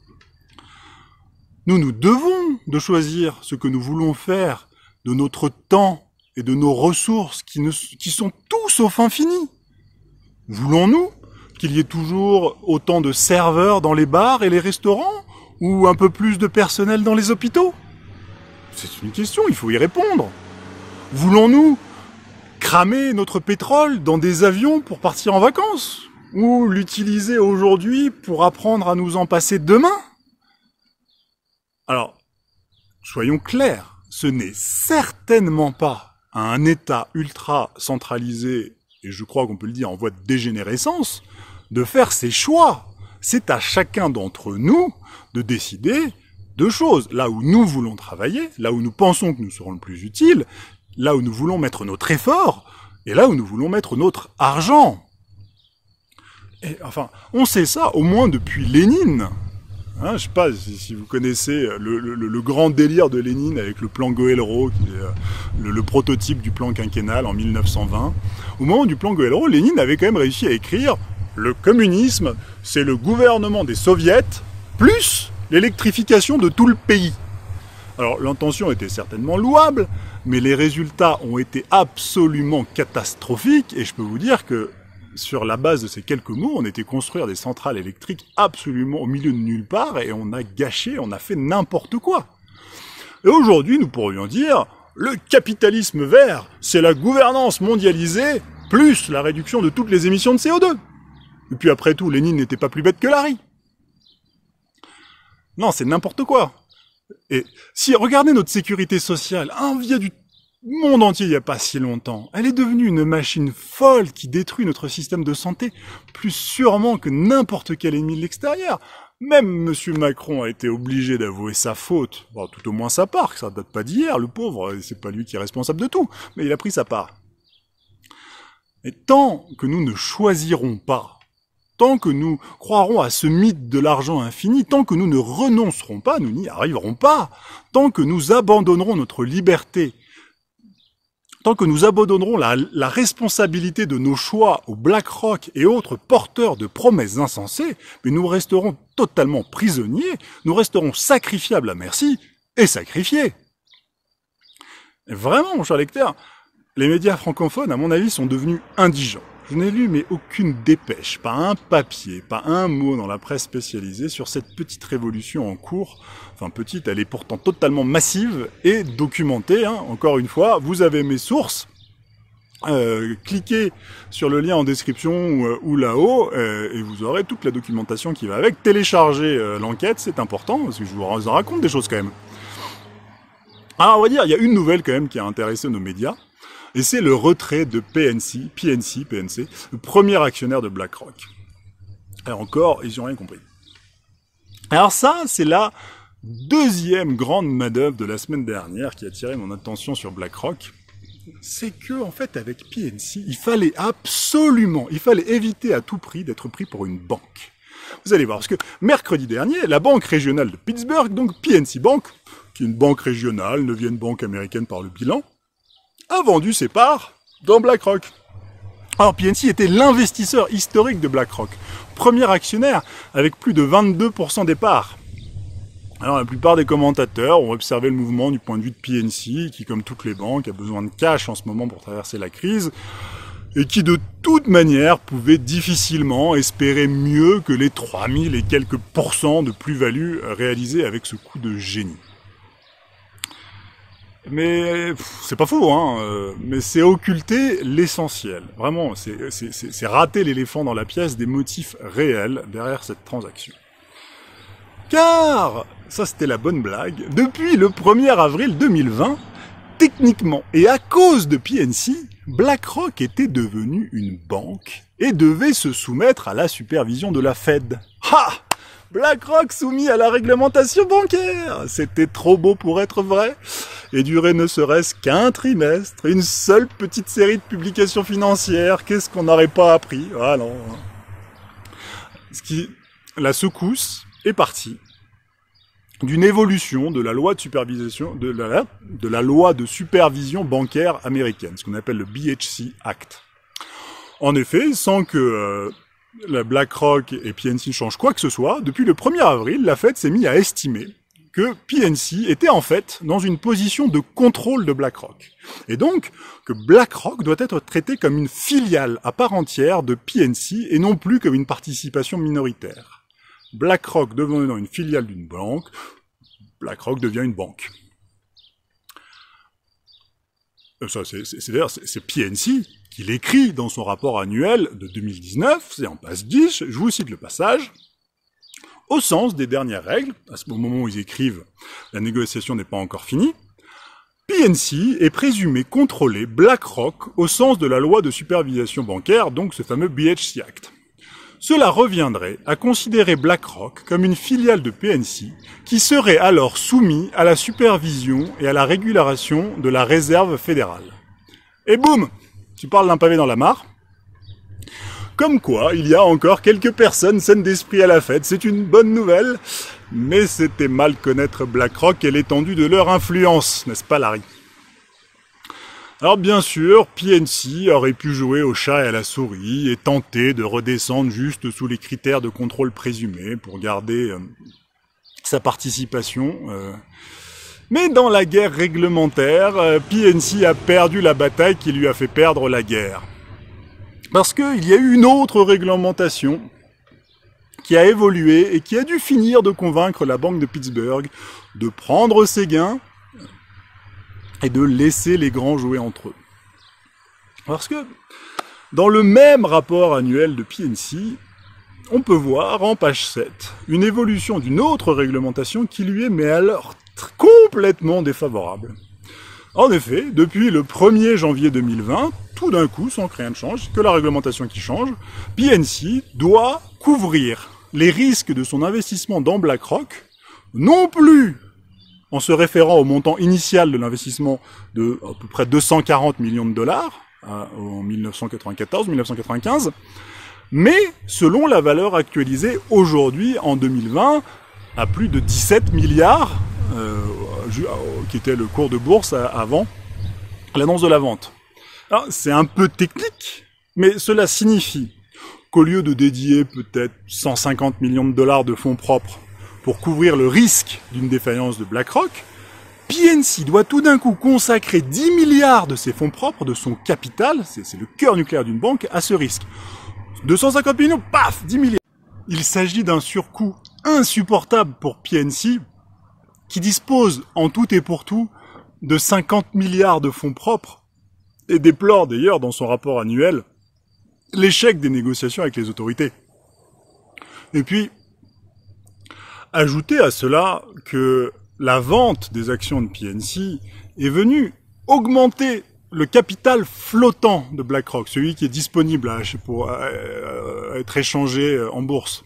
Nous devons de choisir ce que nous voulons faire de notre temps et de nos ressources qui sont tout sauf infinies. Voulons-nous qu'il y ait toujours autant de serveurs dans les bars et les restaurants, ou un peu plus de personnel dans les hôpitaux? C'est une question, il faut y répondre. Voulons-nous cramer notre pétrole dans des avions pour partir en vacances? Ou l'utiliser aujourd'hui pour apprendre à nous en passer demain? Alors, soyons clairs, ce n'est certainement pas à un État ultra centralisé, et je crois qu'on peut le dire en voie de dégénérescence, de faire ses choix. C'est à chacun d'entre nous de décider deux choses. Là où nous voulons travailler, là où nous pensons que nous serons le plus utiles, là où nous voulons mettre notre effort, et là où nous voulons mettre notre argent. Et enfin, on sait ça au moins depuis Lénine. Hein, je sais pas si vous connaissez le grand délire de Lénine avec le plan Goël-Roth, qui est le prototype du plan quinquennal en 1920. Au moment du plan Goël-Roth, Lénine avait quand même réussi à écrire « Le communisme, c'est le gouvernement des soviets, plus l'électrification de tout le pays ». Alors l'intention était certainement louable, mais les résultats ont été absolument catastrophiques, et je peux vous dire que sur la base de ces quelques mots, on était construire des centrales électriques absolument au milieu de nulle part, et on a gâché, on a fait n'importe quoi. Et aujourd'hui, nous pourrions dire, le capitalisme vert, c'est la gouvernance mondialisée, plus la réduction de toutes les émissions de CO2. Et puis après tout, Lénine n'était pas plus bête que Larry. Non, c'est n'importe quoi. Et si, regardez notre sécurité sociale, il y a du monde entier il n'y a pas si longtemps. Elle est devenue une machine folle qui détruit notre système de santé plus sûrement que n'importe quel ennemi de l'extérieur. Même M. Macron a été obligé d'avouer sa faute, bon, tout au moins sa part, que ça date pas d'hier, le pauvre, c'est pas lui qui est responsable de tout, mais il a pris sa part. Et tant que nous ne choisirons pas, tant que nous croirons à ce mythe de l'argent infini, tant que nous ne renoncerons pas, nous n'y arriverons pas, tant que nous abandonnerons notre liberté, tant que nous abandonnerons la responsabilité de nos choix aux BlackRock et autres porteurs de promesses insensées, mais nous resterons totalement prisonniers, nous resterons sacrifiables à merci et sacrifiés. Et vraiment, mon cher lecteur, les médias francophones, à mon avis, sont devenus indigents. Je n'ai lu mais aucune dépêche, pas un papier, pas un mot dans la presse spécialisée sur cette petite révolution en cours. Enfin petite, elle est pourtant totalement massive et documentée. Hein. Encore une fois, vous avez mes sources. Cliquez sur le lien en description ou là-haut et vous aurez toute la documentation qui va avec. Téléchargez l'enquête, c'est important parce que je vous en raconte des choses quand même. Alors on va dire, il y a une nouvelle quand même qui a intéressé nos médias. Et c'est le retrait de PNC, le premier actionnaire de BlackRock. Et encore, ils n'ont rien compris. Alors ça, c'est la deuxième grande manœuvre de la semaine dernière qui a attiré mon attention sur BlackRock. C'est que, en fait, avec PNC, il fallait éviter à tout prix d'être pris pour une banque. Vous allez voir, parce que mercredi dernier, la banque régionale de Pittsburgh, donc PNC Bank, qui est une banque régionale, 9e banque américaine par le bilan, a vendu ses parts dans BlackRock. Alors PNC était l'investisseur historique de BlackRock, premier actionnaire avec plus de 22% des parts. Alors la plupart des commentateurs ont observé le mouvement du point de vue de PNC, qui comme toutes les banques a besoin de cash en ce moment pour traverser la crise, et qui de toute manière pouvait difficilement espérer mieux que les 3000 et quelques pourcents de plus-value réalisés avec ce coup de génie. Mais c'est pas faux, hein, mais c'est occulter l'essentiel. Vraiment, c'est rater l'éléphant dans la pièce des motifs réels derrière cette transaction. Car, ça c'était la bonne blague, depuis le 1er avril 2020, techniquement et à cause de PNC, BlackRock était devenu une banque et devait se soumettre à la supervision de la Fed. Ha! BlackRock soumis à la réglementation bancaire! C'était trop beau pour être vrai et durait ne serait-ce qu'un trimestre, une seule petite série de publications financières, qu'est-ce qu'on n'aurait pas appris? Ah non. La secousse est partie d'une évolution de la loi de supervision de la loi de supervision bancaire américaine, ce qu'on appelle le BHC Act. En effet, sans que la BlackRock et PNC changent quoi que ce soit, depuis le 1er avril, la Fed s'est mise à estimer que PNC était en fait dans une position de contrôle de BlackRock. Et donc, que BlackRock doit être traité comme une filiale à part entière de PNC et non plus comme une participation minoritaire. BlackRock devenant une filiale d'une banque, BlackRock devient une banque. Ça, c'est PNC qui l'écrit dans son rapport annuel de 2019, c'est en page 10, je vous cite le passage. Au sens des dernières règles, à ce moment où ils écrivent, la négociation n'est pas encore finie, PNC est présumé contrôler BlackRock au sens de la loi de supervision bancaire, donc ce fameux BHC Act. Cela reviendrait à considérer BlackRock comme une filiale de PNC qui serait alors soumise à la supervision et à la régulation de la Réserve fédérale. Et boum, tu parles d'un pavé dans la mare. Comme quoi, il y a encore quelques personnes saines d'esprit à la Fed, c'est une bonne nouvelle, mais c'était mal connaître BlackRock et l'étendue de leur influence, n'est-ce pas Larry? Alors bien sûr, PNC aurait pu jouer au chat et à la souris et tenter de redescendre juste sous les critères de contrôle présumés pour garder sa participation. Mais dans la guerre réglementaire, PNC a perdu la bataille qui lui a fait perdre la guerre. Parce qu'il y a eu une autre réglementation qui a évolué et qui a dû finir de convaincre la Banque de Pittsburgh de prendre ses gains et de laisser les grands jouer entre eux. Parce que, dans le même rapport annuel de PNC, on peut voir, en page 7, une évolution d'une autre réglementation qui lui est, mais alors, complètement défavorable. En effet, depuis le 1er janvier 2020, tout d'un coup, sans que rien ne change, que la réglementation qui change, PNC doit couvrir les risques de son investissement dans BlackRock, non plus en se référant au montant initial de l'investissement de à peu près 240 millions de dollars en 1994-1995, mais selon la valeur actualisée aujourd'hui en 2020 à plus de 17 milliards, qui était le cours de bourse avant l'annonce de la vente. Alors, c'est un peu technique, mais cela signifie qu'au lieu de dédier peut-être 150 millions de dollars de fonds propres pour couvrir le risque d'une défaillance de BlackRock, PNC doit tout d'un coup consacrer 10 milliards de ses fonds propres, de son capital, c'est le cœur nucléaire d'une banque, à ce risque. 250 millions, paf, 10 milliards. Il s'agit d'un surcoût insupportable pour PNC, qui dispose en tout et pour tout de 50 milliards de fonds propres, et déplore d'ailleurs dans son rapport annuel l'échec des négociations avec les autorités. Et puis, ajoutez à cela que la vente des actions de PNC est venue augmenter le capital flottant de BlackRock, celui qui est disponible pour être échangé en bourse.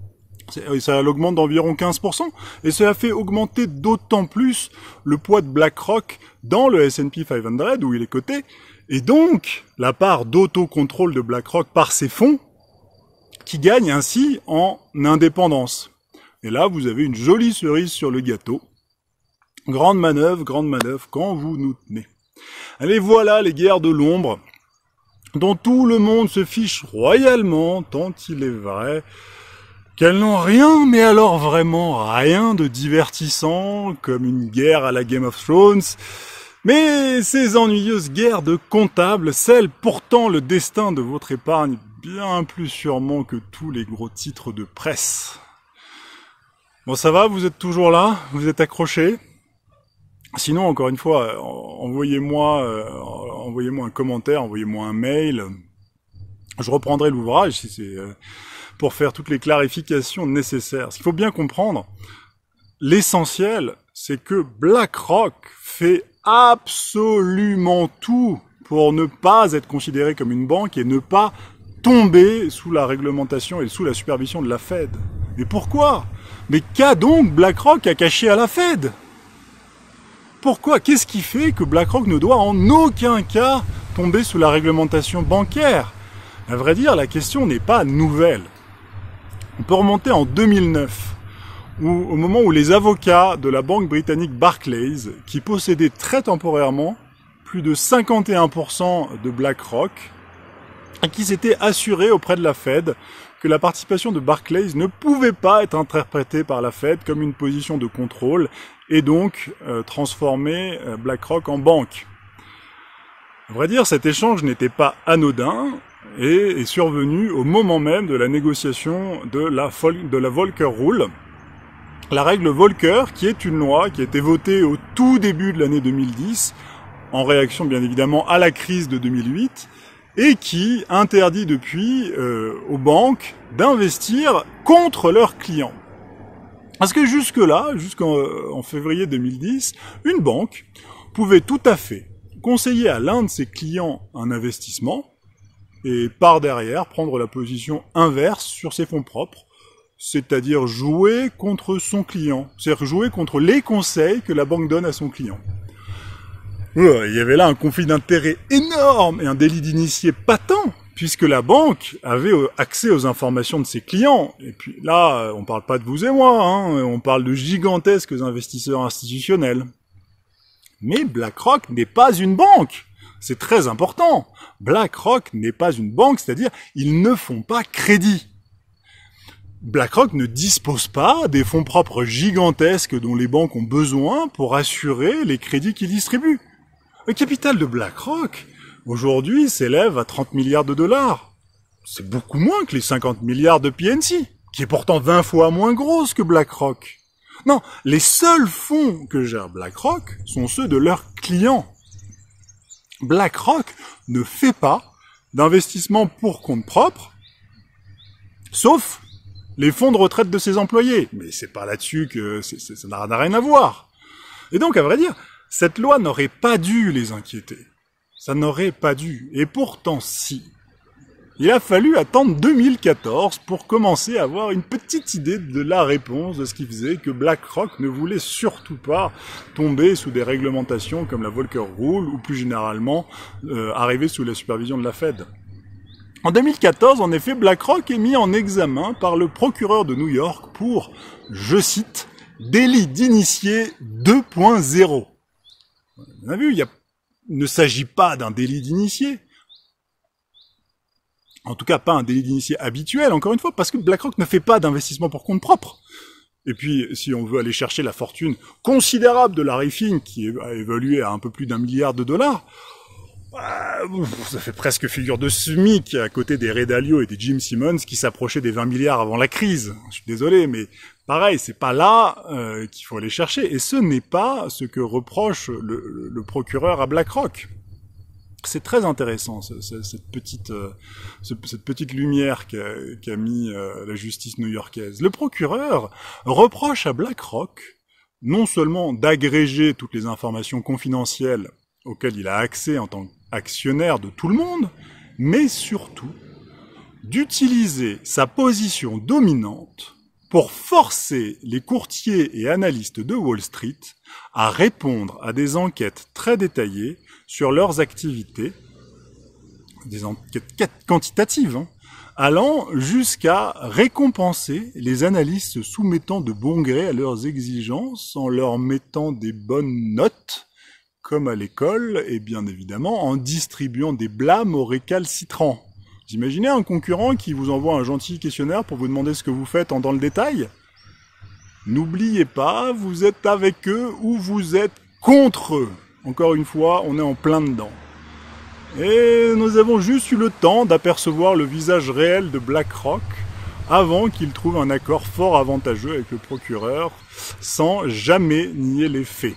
Ça l'augmente d'environ 15%, et cela fait augmenter d'autant plus le poids de BlackRock dans le S&P 500, où il est coté, et donc la part d'autocontrôle de BlackRock par ses fonds, qui gagne ainsi en indépendance. Et là, vous avez une jolie cerise sur le gâteau. Grande manœuvre, quand vous nous tenez. Allez, voilà les guerres de l'ombre, dont tout le monde se fiche royalement, tant il est vrai qu'elles n'ont rien, mais alors vraiment rien de divertissant, comme une guerre à la Game of Thrones, mais ces ennuyeuses guerres de comptables scellent pourtant le destin de votre épargne bien plus sûrement que tous les gros titres de presse. Bon, ça va, vous êtes toujours là? Vous êtes accrochés? Sinon, encore une fois, envoyez-moi un commentaire, envoyez-moi un mail. Je reprendrai l'ouvrage si c'est pour faire toutes les clarifications nécessaires. Ce qu'il faut bien comprendre, l'essentiel, c'est que BlackRock fait absolument tout pour ne pas être considéré comme une banque et ne pas tomber sous la réglementation et sous la supervision de la Fed. Mais pourquoi? Mais qu'a donc BlackRock à cacher à la Fed? Pourquoi? Qu'est-ce qui fait que BlackRock ne doit en aucun cas tomber sous la réglementation bancaire? À vrai dire, la question n'est pas nouvelle. On peut remonter en 2009, au moment où les avocats de la banque britannique Barclays, qui possédaient très temporairement plus de 51% de BlackRock, et qui s'étaient assurés auprès de la Fed que la participation de Barclays ne pouvait pas être interprétée par la Fed comme une position de contrôle et donc transformer BlackRock en banque. À vrai dire, cet échange n'était pas anodin et est survenu au moment même de la négociation de la Volcker Rule. La règle Volcker, qui est une loi qui a été votée au tout début de l'année 2010, en réaction bien évidemment à la crise de 2008, et qui interdit depuis aux banques d'investir contre leurs clients. Parce que jusque-là, jusqu'en février 2010, une banque pouvait tout à fait conseiller à l'un de ses clients un investissement et par derrière prendre la position inverse sur ses fonds propres, c'est-à-dire jouer contre son client, c'est-à-dire jouer contre les conseils que la banque donne à son client. Il y avait là un conflit d'intérêts énorme et un délit d'initié patent, puisque la banque avait accès aux informations de ses clients. Et puis là, on parle pas de vous et moi, hein, on parle de gigantesques investisseurs institutionnels. Mais BlackRock n'est pas une banque. C'est très important. BlackRock n'est pas une banque, c'est-à-dire ils ne font pas crédit. BlackRock ne dispose pas des fonds propres gigantesques dont les banques ont besoin pour assurer les crédits qu'ils distribuent. Le capital de BlackRock, aujourd'hui, s'élève à 30 milliards de dollars. C'est beaucoup moins que les 50 milliards de PNC, qui est pourtant 20 fois moins grosse que BlackRock. Non, les seuls fonds que gère BlackRock sont ceux de leurs clients. BlackRock ne fait pas d'investissement pour compte propre, sauf les fonds de retraite de ses employés. Mais c'est pas là-dessus que ça n'a rien à voir. Et donc, à vrai dire, cette loi n'aurait pas dû les inquiéter. Ça n'aurait pas dû. Et pourtant, si. Il a fallu attendre 2014 pour commencer à avoir une petite idée de la réponse de ce qui faisait que BlackRock ne voulait surtout pas tomber sous des réglementations comme la Volcker Rule ou plus généralement arriver sous la supervision de la Fed. En 2014, en effet, BlackRock est mis en examen par le procureur de New York pour, je cite, « délit d'initié 2.0 ». On a vu, il ne s'agit pas d'un délit d'initié. En tout cas, pas un délit d'initié habituel, encore une fois, parce que BlackRock ne fait pas d'investissement pour compte propre. Et puis, si on veut aller chercher la fortune considérable de Larry Fink, qui est évaluée à un peu plus d'1 milliard de dollars, ça fait presque figure de SMIC à côté des Ray Dalio et des Jim Simmons qui s'approchaient des 20 milliards avant la crise. Je suis désolé, mais pareil, c'est pas là qu'il faut aller chercher. Et ce n'est pas ce que reproche le procureur à BlackRock. C'est très intéressant, cette petite lumière qu'a mis la justice new-yorkaise. Le procureur reproche à BlackRock non seulement d'agréger toutes les informations confidentielles auxquelles il a accès en tant qu'actionnaire de tout le monde, mais surtout d'utiliser sa position dominante pour forcer les courtiers et analystes de Wall Street à répondre à des enquêtes très détaillées sur leurs activités, des enquêtes quantitatives, allant jusqu'à récompenser les analystes soumettant de bon gré à leurs exigences en leur mettant des bonnes notes, comme à l'école, et bien évidemment en distribuant des blâmes aux récalcitrants. Vous imaginez un concurrent qui vous envoie un gentil questionnaire pour vous demander ce que vous faites dans le détail? N'oubliez pas, vous êtes avec eux ou vous êtes contre eux. Encore une fois, on est en plein dedans. Et nous avons juste eu le temps d'apercevoir le visage réel de BlackRock avant qu'il trouve un accord fort avantageux avec le procureur, sans jamais nier les faits.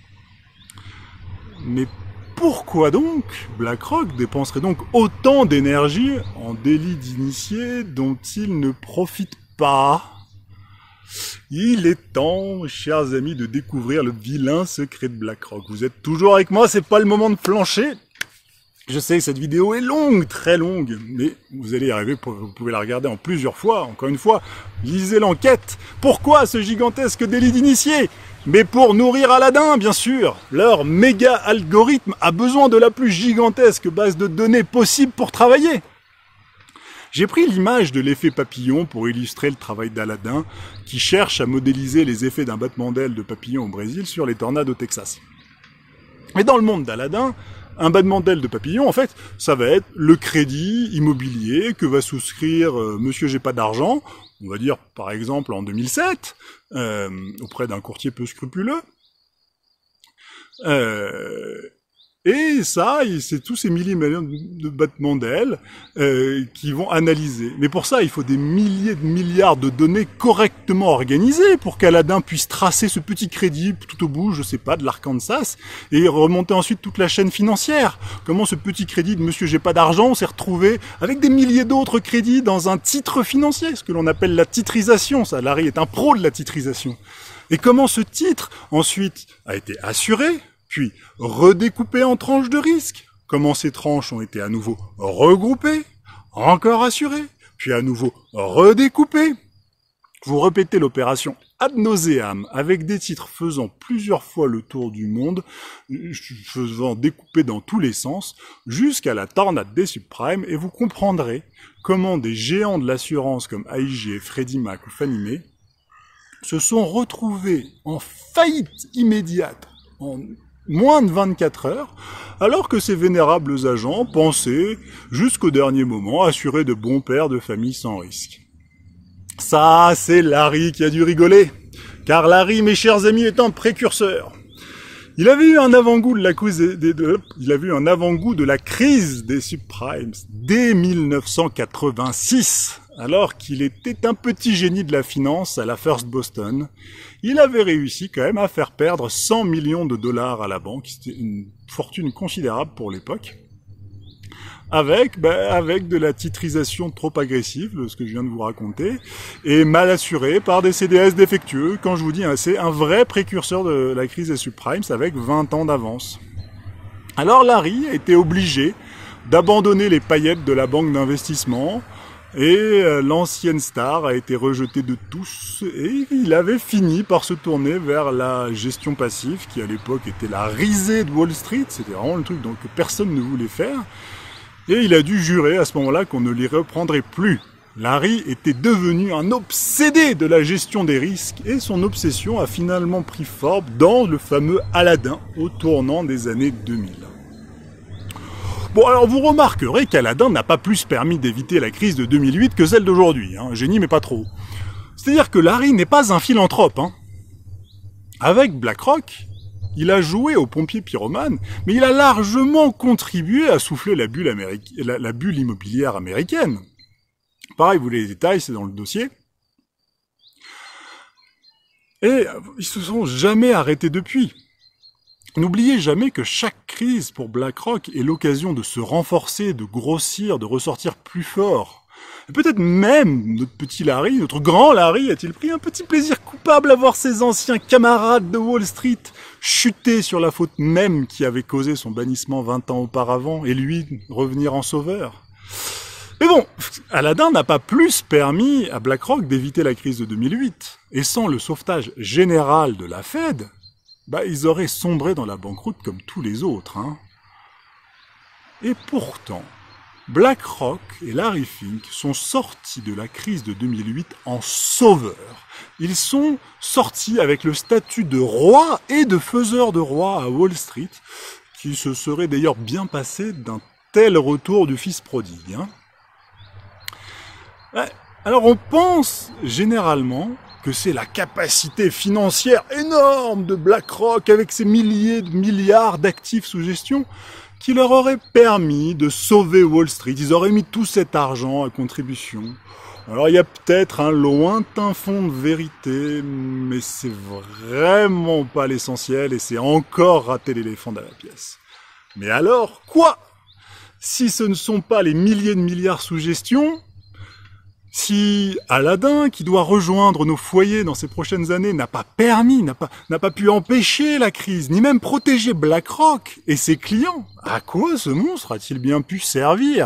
Mais pourquoi donc BlackRock dépenserait donc autant d'énergie en délit d'initié dont il ne profite pas? Il est temps, chers amis, de découvrir le vilain secret de BlackRock. Vous êtes toujours avec moi, c'est pas le moment de flancher. Je sais que cette vidéo est longue, très longue, mais vous allez y arriver, vous pouvez la regarder en plusieurs fois. Encore une fois, lisez l'enquête. Pourquoi ce gigantesque délit d'initié? Mais pour nourrir Aladdin, bien sûr. Leur méga algorithme a besoin de la plus gigantesque base de données possible pour travailler. J'ai pris l'image de l'effet papillon pour illustrer le travail d'Aladin, qui cherche à modéliser les effets d'un battement d'aile de papillon au Brésil sur les tornades au Texas. Mais dans le monde d'Aladin, un battement d'aile de papillon, en fait, ça va être le crédit immobilier que va souscrire Monsieur J'ai pas d'argent, on va dire par exemple en 2007, auprès d'un courtier peu scrupuleux. Et ça, c'est tous ces milliers de battements d'ailes qui vont analyser. Mais pour ça, il faut des milliers de milliards de données correctement organisées pour qu'Aladin puisse tracer ce petit crédit tout au bout, je sais pas, de l'Arkansas, et remonter ensuite toute la chaîne financière. Comment ce petit crédit de Monsieur J'ai pas d'argent s'est retrouvé avec des milliers d'autres crédits dans un titre financier, ce que l'on appelle la titrisation. Ça, Larry est un pro de la titrisation. Et comment ce titre, ensuite, a été assuré, puis redécoupé en tranches de risque. Comment ces tranches ont été à nouveau regroupées, encore assurées, puis à nouveau redécoupées. Vous répétez l'opération ad nauseam avec des titres faisant plusieurs fois le tour du monde, faisant découper dans tous les sens, jusqu'à la tornade des subprimes, et vous comprendrez comment des géants de l'assurance comme AIG, Freddie Mac ou Fannie Mae se sont retrouvés en faillite immédiate, en moins de 24 heures, alors que ces vénérables agents pensaient, jusqu'au dernier moment, assurer de bons pères de famille sans risque. Ça, c'est Larry qui a dû rigoler, car Larry, mes chers amis, est un précurseur. Il avait eu un avant-goût de la crise des subprimes dès 1986. Alors qu'il était un petit génie de la finance à la First Boston, il avait réussi quand même à faire perdre 100 millions de dollars à la banque, c'était une fortune considérable pour l'époque, avec de la titrisation trop agressive, ce que je viens de vous raconter, et mal assurée par des CDS défectueux. Quand je vous dis, c'est un vrai précurseur de la crise des subprimes avec 20 ans d'avance. Alors Larry était obligé d'abandonner les paillettes de la banque d'investissement, et l'ancienne star a été rejetée de tous, et il avait fini par se tourner vers la gestion passive, qui à l'époque était la risée de Wall Street, c'était vraiment le truc donc, que personne ne voulait faire, et il a dû jurer à ce moment-là qu'on ne l'y reprendrait plus. Larry était devenu un obsédé de la gestion des risques, et son obsession a finalement pris forme dans le fameux Aladdin, au tournant des années 2000. Bon, alors vous remarquerez qu'Aladin n'a pas plus permis d'éviter la crise de 2008 que celle d'aujourd'hui, génie mais pas trop. C'est-à-dire que Larry n'est pas un philanthrope. Avec BlackRock, il a joué au pompier pyromane, mais il a largement contribué à souffler la bulle immobilière américaine. Pareil, vous voulez les détails, c'est dans le dossier. Et ils se sont jamais arrêtés depuis. N'oubliez jamais que chaque crise pour BlackRock est l'occasion de se renforcer, de grossir, de ressortir plus fort. Et peut-être même notre petit Larry, notre grand Larry, a-t-il pris un petit plaisir coupable à voir ses anciens camarades de Wall Street chuter sur la faute même qui avait causé son bannissement 20 ans auparavant, et lui revenir en sauveur. Mais bon, Aladdin n'a pas plus permis à BlackRock d'éviter la crise de 2008. Et sans le sauvetage général de la Fed, ils auraient sombré dans la banqueroute comme tous les autres. Et pourtant, BlackRock et Larry Fink sont sortis de la crise de 2008 en sauveurs. Ils sont sortis avec le statut de roi et de faiseur de roi à Wall Street, qui se serait d'ailleurs bien passé d'un tel retour du fils prodigue. Ouais. Alors on pense généralement que c'est la capacité financière énorme de BlackRock avec ses milliers de milliards d'actifs sous gestion qui leur aurait permis de sauver Wall Street. Ils auraient mis tout cet argent à contribution. Alors il y a peut-être un lointain fond de vérité, mais c'est vraiment pas l'essentiel et c'est encore rater l'éléphant dans la pièce. Mais alors, quoi? Si ce ne sont pas les milliers de milliards sous gestion, si Aladdin, qui doit rejoindre nos foyers dans ces prochaines années, n'a pas permis, n'a pas pu empêcher la crise, ni même protéger BlackRock et ses clients, à quoi ce monstre a-t-il bien pu servir?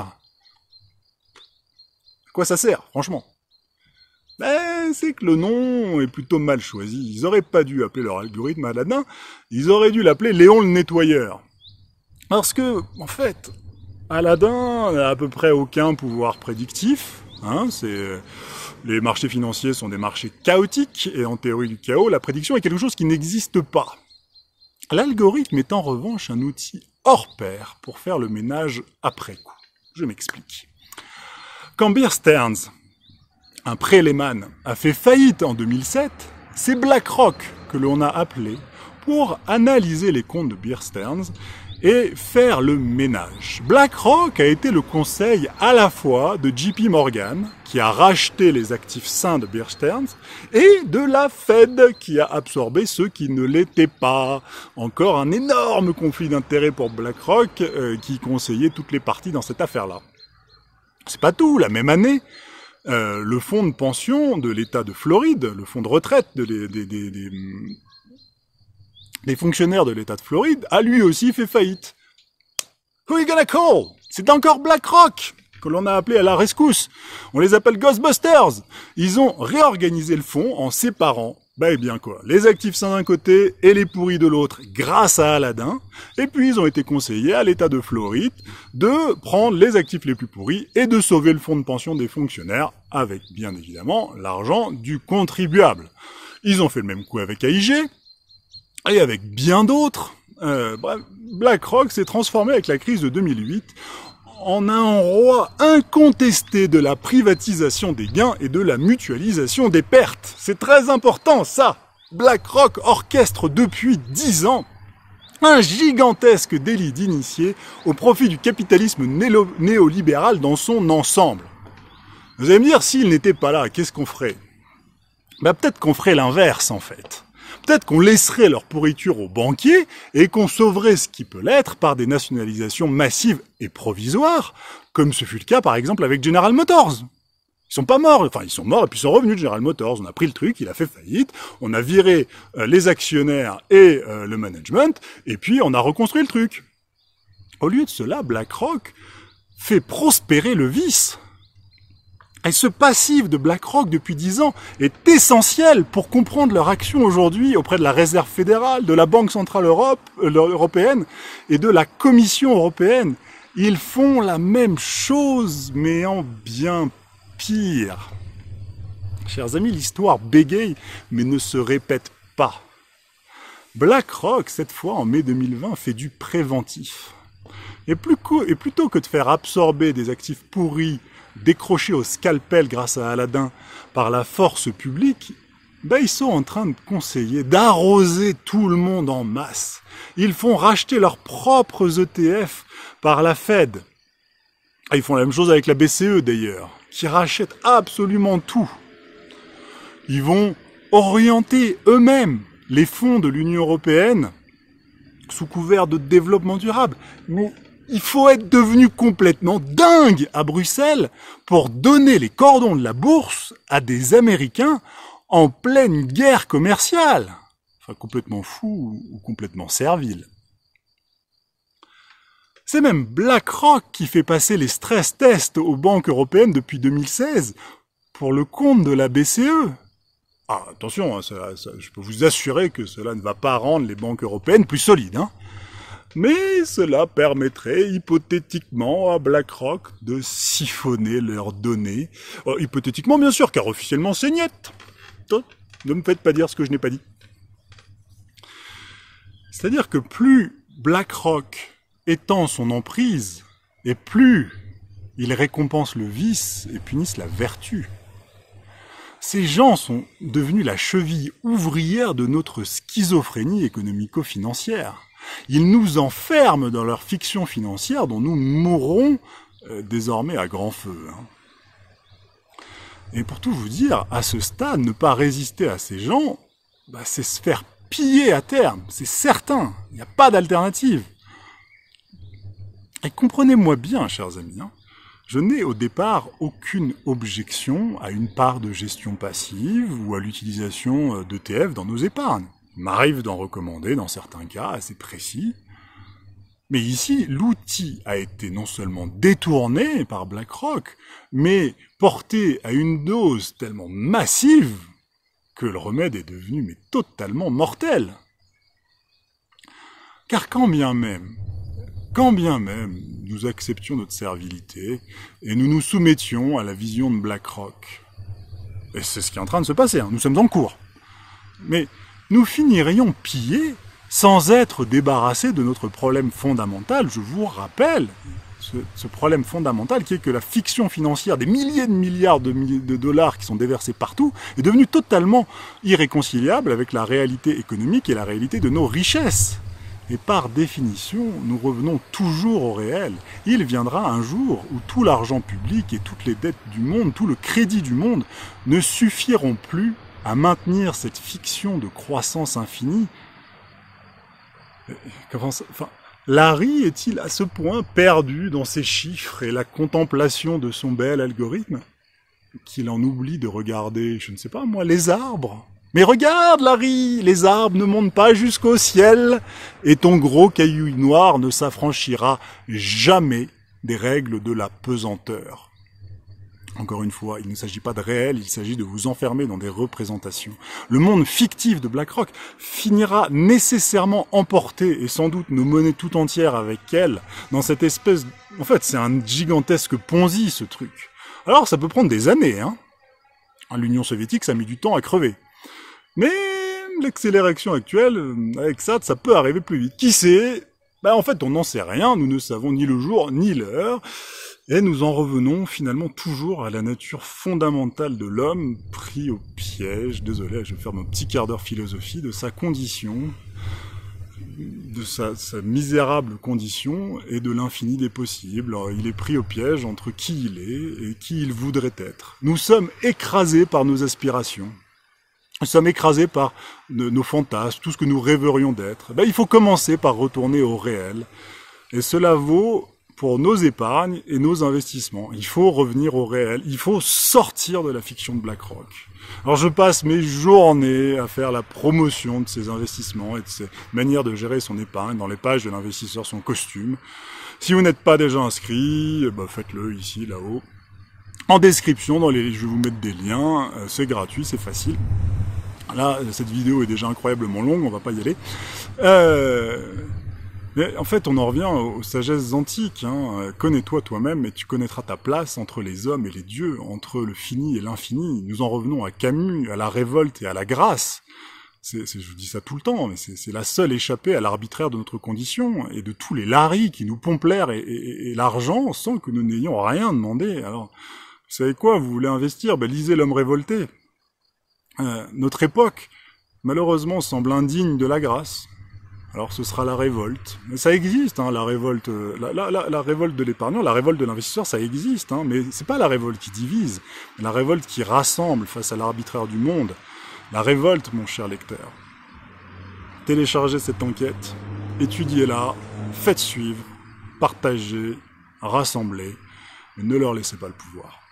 À quoi ça sert, franchement? Ben, c'est que le nom est plutôt mal choisi. Ils auraient pas dû appeler leur algorithme Aladdin, ils auraient dû l'appeler Léon le Nettoyeur. Parce que, en fait, Aladdin n'a à peu près aucun pouvoir prédictif. Les marchés financiers sont des marchés chaotiques, et en théorie du chaos, la prédiction est quelque chose qui n'existe pas. L'algorithme est en revanche un outil hors pair pour faire le ménage après coup. Je m'explique. Quand Bear Stearns, un pré-Lehman, a fait faillite en 2007, c'est BlackRock que l'on a appelé pour analyser les comptes de Bear Stearns et faire le ménage. BlackRock a été le conseil à la fois de JP Morgan, qui a racheté les actifs sains de Bear Stearns, et de la Fed, qui a absorbé ceux qui ne l'étaient pas. Encore un énorme conflit d'intérêts pour BlackRock, qui conseillait toutes les parties dans cette affaire-là. C'est pas tout, la même année, le fonds de pension de l'État de Floride, le fonds de retraite des fonctionnaires de l'État de Floride, a lui aussi fait faillite. Who you gonna call? C'est encore BlackRock que l'on a appelé à la rescousse. On les appelle Ghostbusters. Ils ont réorganisé le fonds en séparant, les actifs sains d'un côté et les pourris de l'autre grâce à Aladdin. Et puis ils ont été conseillés à l'État de Floride de prendre les actifs les plus pourris et de sauver le fonds de pension des fonctionnaires avec, bien évidemment, l'argent du contribuable. Ils ont fait le même coup avec AIG. Et avec bien d'autres. BlackRock s'est transformé avec la crise de 2008 en un roi incontesté de la privatisation des gains et de la mutualisation des pertes. C'est très important, ça. BlackRock orchestre depuis 10 ans un gigantesque délit d'initié au profit du capitalisme néolibéral dans son ensemble. Vous allez me dire, s'il n'était pas là, qu'est-ce qu'on ferait? Peut-être qu'on ferait l'inverse, en fait. Peut-être qu'on laisserait leur pourriture aux banquiers et qu'on sauverait ce qui peut l'être par des nationalisations massives et provisoires, comme ce fut le cas par exemple avec General Motors. Ils sont pas morts, enfin ils sont morts et puis ils sont revenus de General Motors. On a pris le truc, il a fait faillite, on a viré les actionnaires et le management, et puis on a reconstruit le truc. Au lieu de cela, BlackRock fait prospérer le vice. Et ce passif de BlackRock depuis 10 ans est essentiel pour comprendre leur action aujourd'hui auprès de la Réserve fédérale, de la Banque centrale européenne et de la Commission européenne. Ils font la même chose, mais en bien pire. Chers amis, l'histoire bégaye, mais ne se répète pas. BlackRock, cette fois, en mai 2020, fait du préventif. Et plutôt que de faire absorber des actifs pourris décrochés au scalpel grâce à Aladdin par la force publique, ils sont en train de conseiller, d'arroser tout le monde en masse. Ils font racheter leurs propres ETF par la Fed. Ils font la même chose avec la BCE d'ailleurs, qui rachète absolument tout. Ils vont orienter eux-mêmes les fonds de l'Union européenne sous couvert de développement durable. Mais il faut être devenu complètement dingue à Bruxelles pour donner les cordons de la bourse à des Américains en pleine guerre commerciale. Enfin, complètement fou ou complètement servile. C'est même BlackRock qui fait passer les stress tests aux banques européennes depuis 2016 pour le compte de la BCE. Ah, attention, je peux vous assurer que cela ne va pas rendre les banques européennes plus solides, Mais cela permettrait hypothétiquement à BlackRock de siphonner leurs données. Hypothétiquement, bien sûr, car officiellement, c'est niet. Ne me faites pas dire ce que je n'ai pas dit. C'est-à-dire que plus BlackRock étend son emprise, et plus Ils récompensent le vice et punissent la vertu. Ces gens sont devenus la cheville ouvrière de notre schizophrénie économico-financière. Ils nous enferment dans leur fiction financière dont nous mourrons désormais à grand feu. Et pour tout vous dire, à ce stade, ne pas résister à ces gens, c'est se faire piller à terme, c'est certain, il n'y a pas d'alternative. Et comprenez-moi bien, chers amis, je n'ai au départ aucune objection à une part de gestion passive ou à l'utilisation d'ETF dans nos épargnes. Il m'arrive d'en recommander dans certains cas assez précis. Mais ici, l'outil a été non seulement détourné par BlackRock, mais porté à une dose tellement massive que le remède est devenu totalement mortel. Car quand bien même nous acceptions notre servilité et nous nous soumettions à la vision de BlackRock, et c'est ce qui est en train de se passer, nous sommes en cours, mais nous finirions pillés sans être débarrassés de notre problème fondamental, je vous rappelle, ce problème fondamental qui est que la fiction financière des milliers de milliards de dollars qui sont déversés partout est devenue totalement irréconciliable avec la réalité économique et la réalité de nos richesses. Et par définition, nous revenons toujours au réel. Il viendra un jour où tout l'argent public et toutes les dettes du monde, tout le crédit du monde ne suffiront plus à maintenir cette fiction de croissance infinie. Larry est-il à ce point perdu dans ses chiffres et la contemplation de son bel algorithme qu'il en oublie de regarder, je ne sais pas moi, les arbres ? Mais regarde, Larry, les arbres ne montent pas jusqu'au ciel et ton gros caillou noir ne s'affranchira jamais des règles de la pesanteur. Encore une fois, il ne s'agit pas de réel, il s'agit de vous enfermer dans des représentations. Le monde fictif de BlackRock finira nécessairement emporté, et sans doute nos monnaies tout entières avec elle, dans cette espèce... En fait, c'est un gigantesque Ponzi, ce truc. Alors, ça peut prendre des années, L'Union soviétique, ça a mis du temps à crever. Mais l'accélération actuelle, avec ça peut arriver plus vite. Qui sait ? En fait, on n'en sait rien, nous ne savons ni le jour ni l'heure, et nous en revenons finalement toujours à la nature fondamentale de l'homme, pris au piège, désolé, je vais faire mon petit quart d'heure philosophie, de sa condition, de sa misérable condition, et de l'infini des possibles. Alors, il est pris au piège entre qui il est et qui il voudrait être. Nous sommes écrasés par nos aspirations. Nous sommes écrasés par nos fantasmes, tout ce que nous rêverions d'être. Il faut commencer par retourner au réel. Et cela vaut pour nos épargnes et nos investissements. Il faut revenir au réel. Il faut sortir de la fiction de BlackRock. Alors je passe mes journées à faire la promotion de ces investissements et de ces manières de gérer son épargne dans les pages de l'investisseur son costume. Si vous n'êtes pas déjà inscrit, faites-le ici, là-haut. En description, je vais vous mettre des liens. C'est gratuit, c'est facile. Là, cette vidéo est déjà incroyablement longue, on va pas y aller. Mais en fait, on en revient aux sagesses antiques. Connais-toi toi-même et tu connaîtras ta place entre les hommes et les dieux, entre le fini et l'infini. Nous en revenons à Camus, à la révolte et à la grâce. Je vous dis ça tout le temps, mais c'est la seule échappée à l'arbitraire de notre condition et de tous les laris qui nous pompent l'air et l'argent sans que nous n'ayons rien demandé. Alors, vous savez quoi, vous voulez investir ? Lisez L'Homme révolté. Notre époque, malheureusement, semble indigne de la grâce. Alors ce sera la révolte. Mais ça existe, la révolte, la révolte de l'épargnant, la révolte de l'investisseur, ça existe, mais c'est pas la révolte qui divise, mais la révolte qui rassemble face à l'arbitraire du monde. La révolte, mon cher lecteur. Téléchargez cette enquête, étudiez-la, faites suivre, partagez, rassemblez, mais ne leur laissez pas le pouvoir.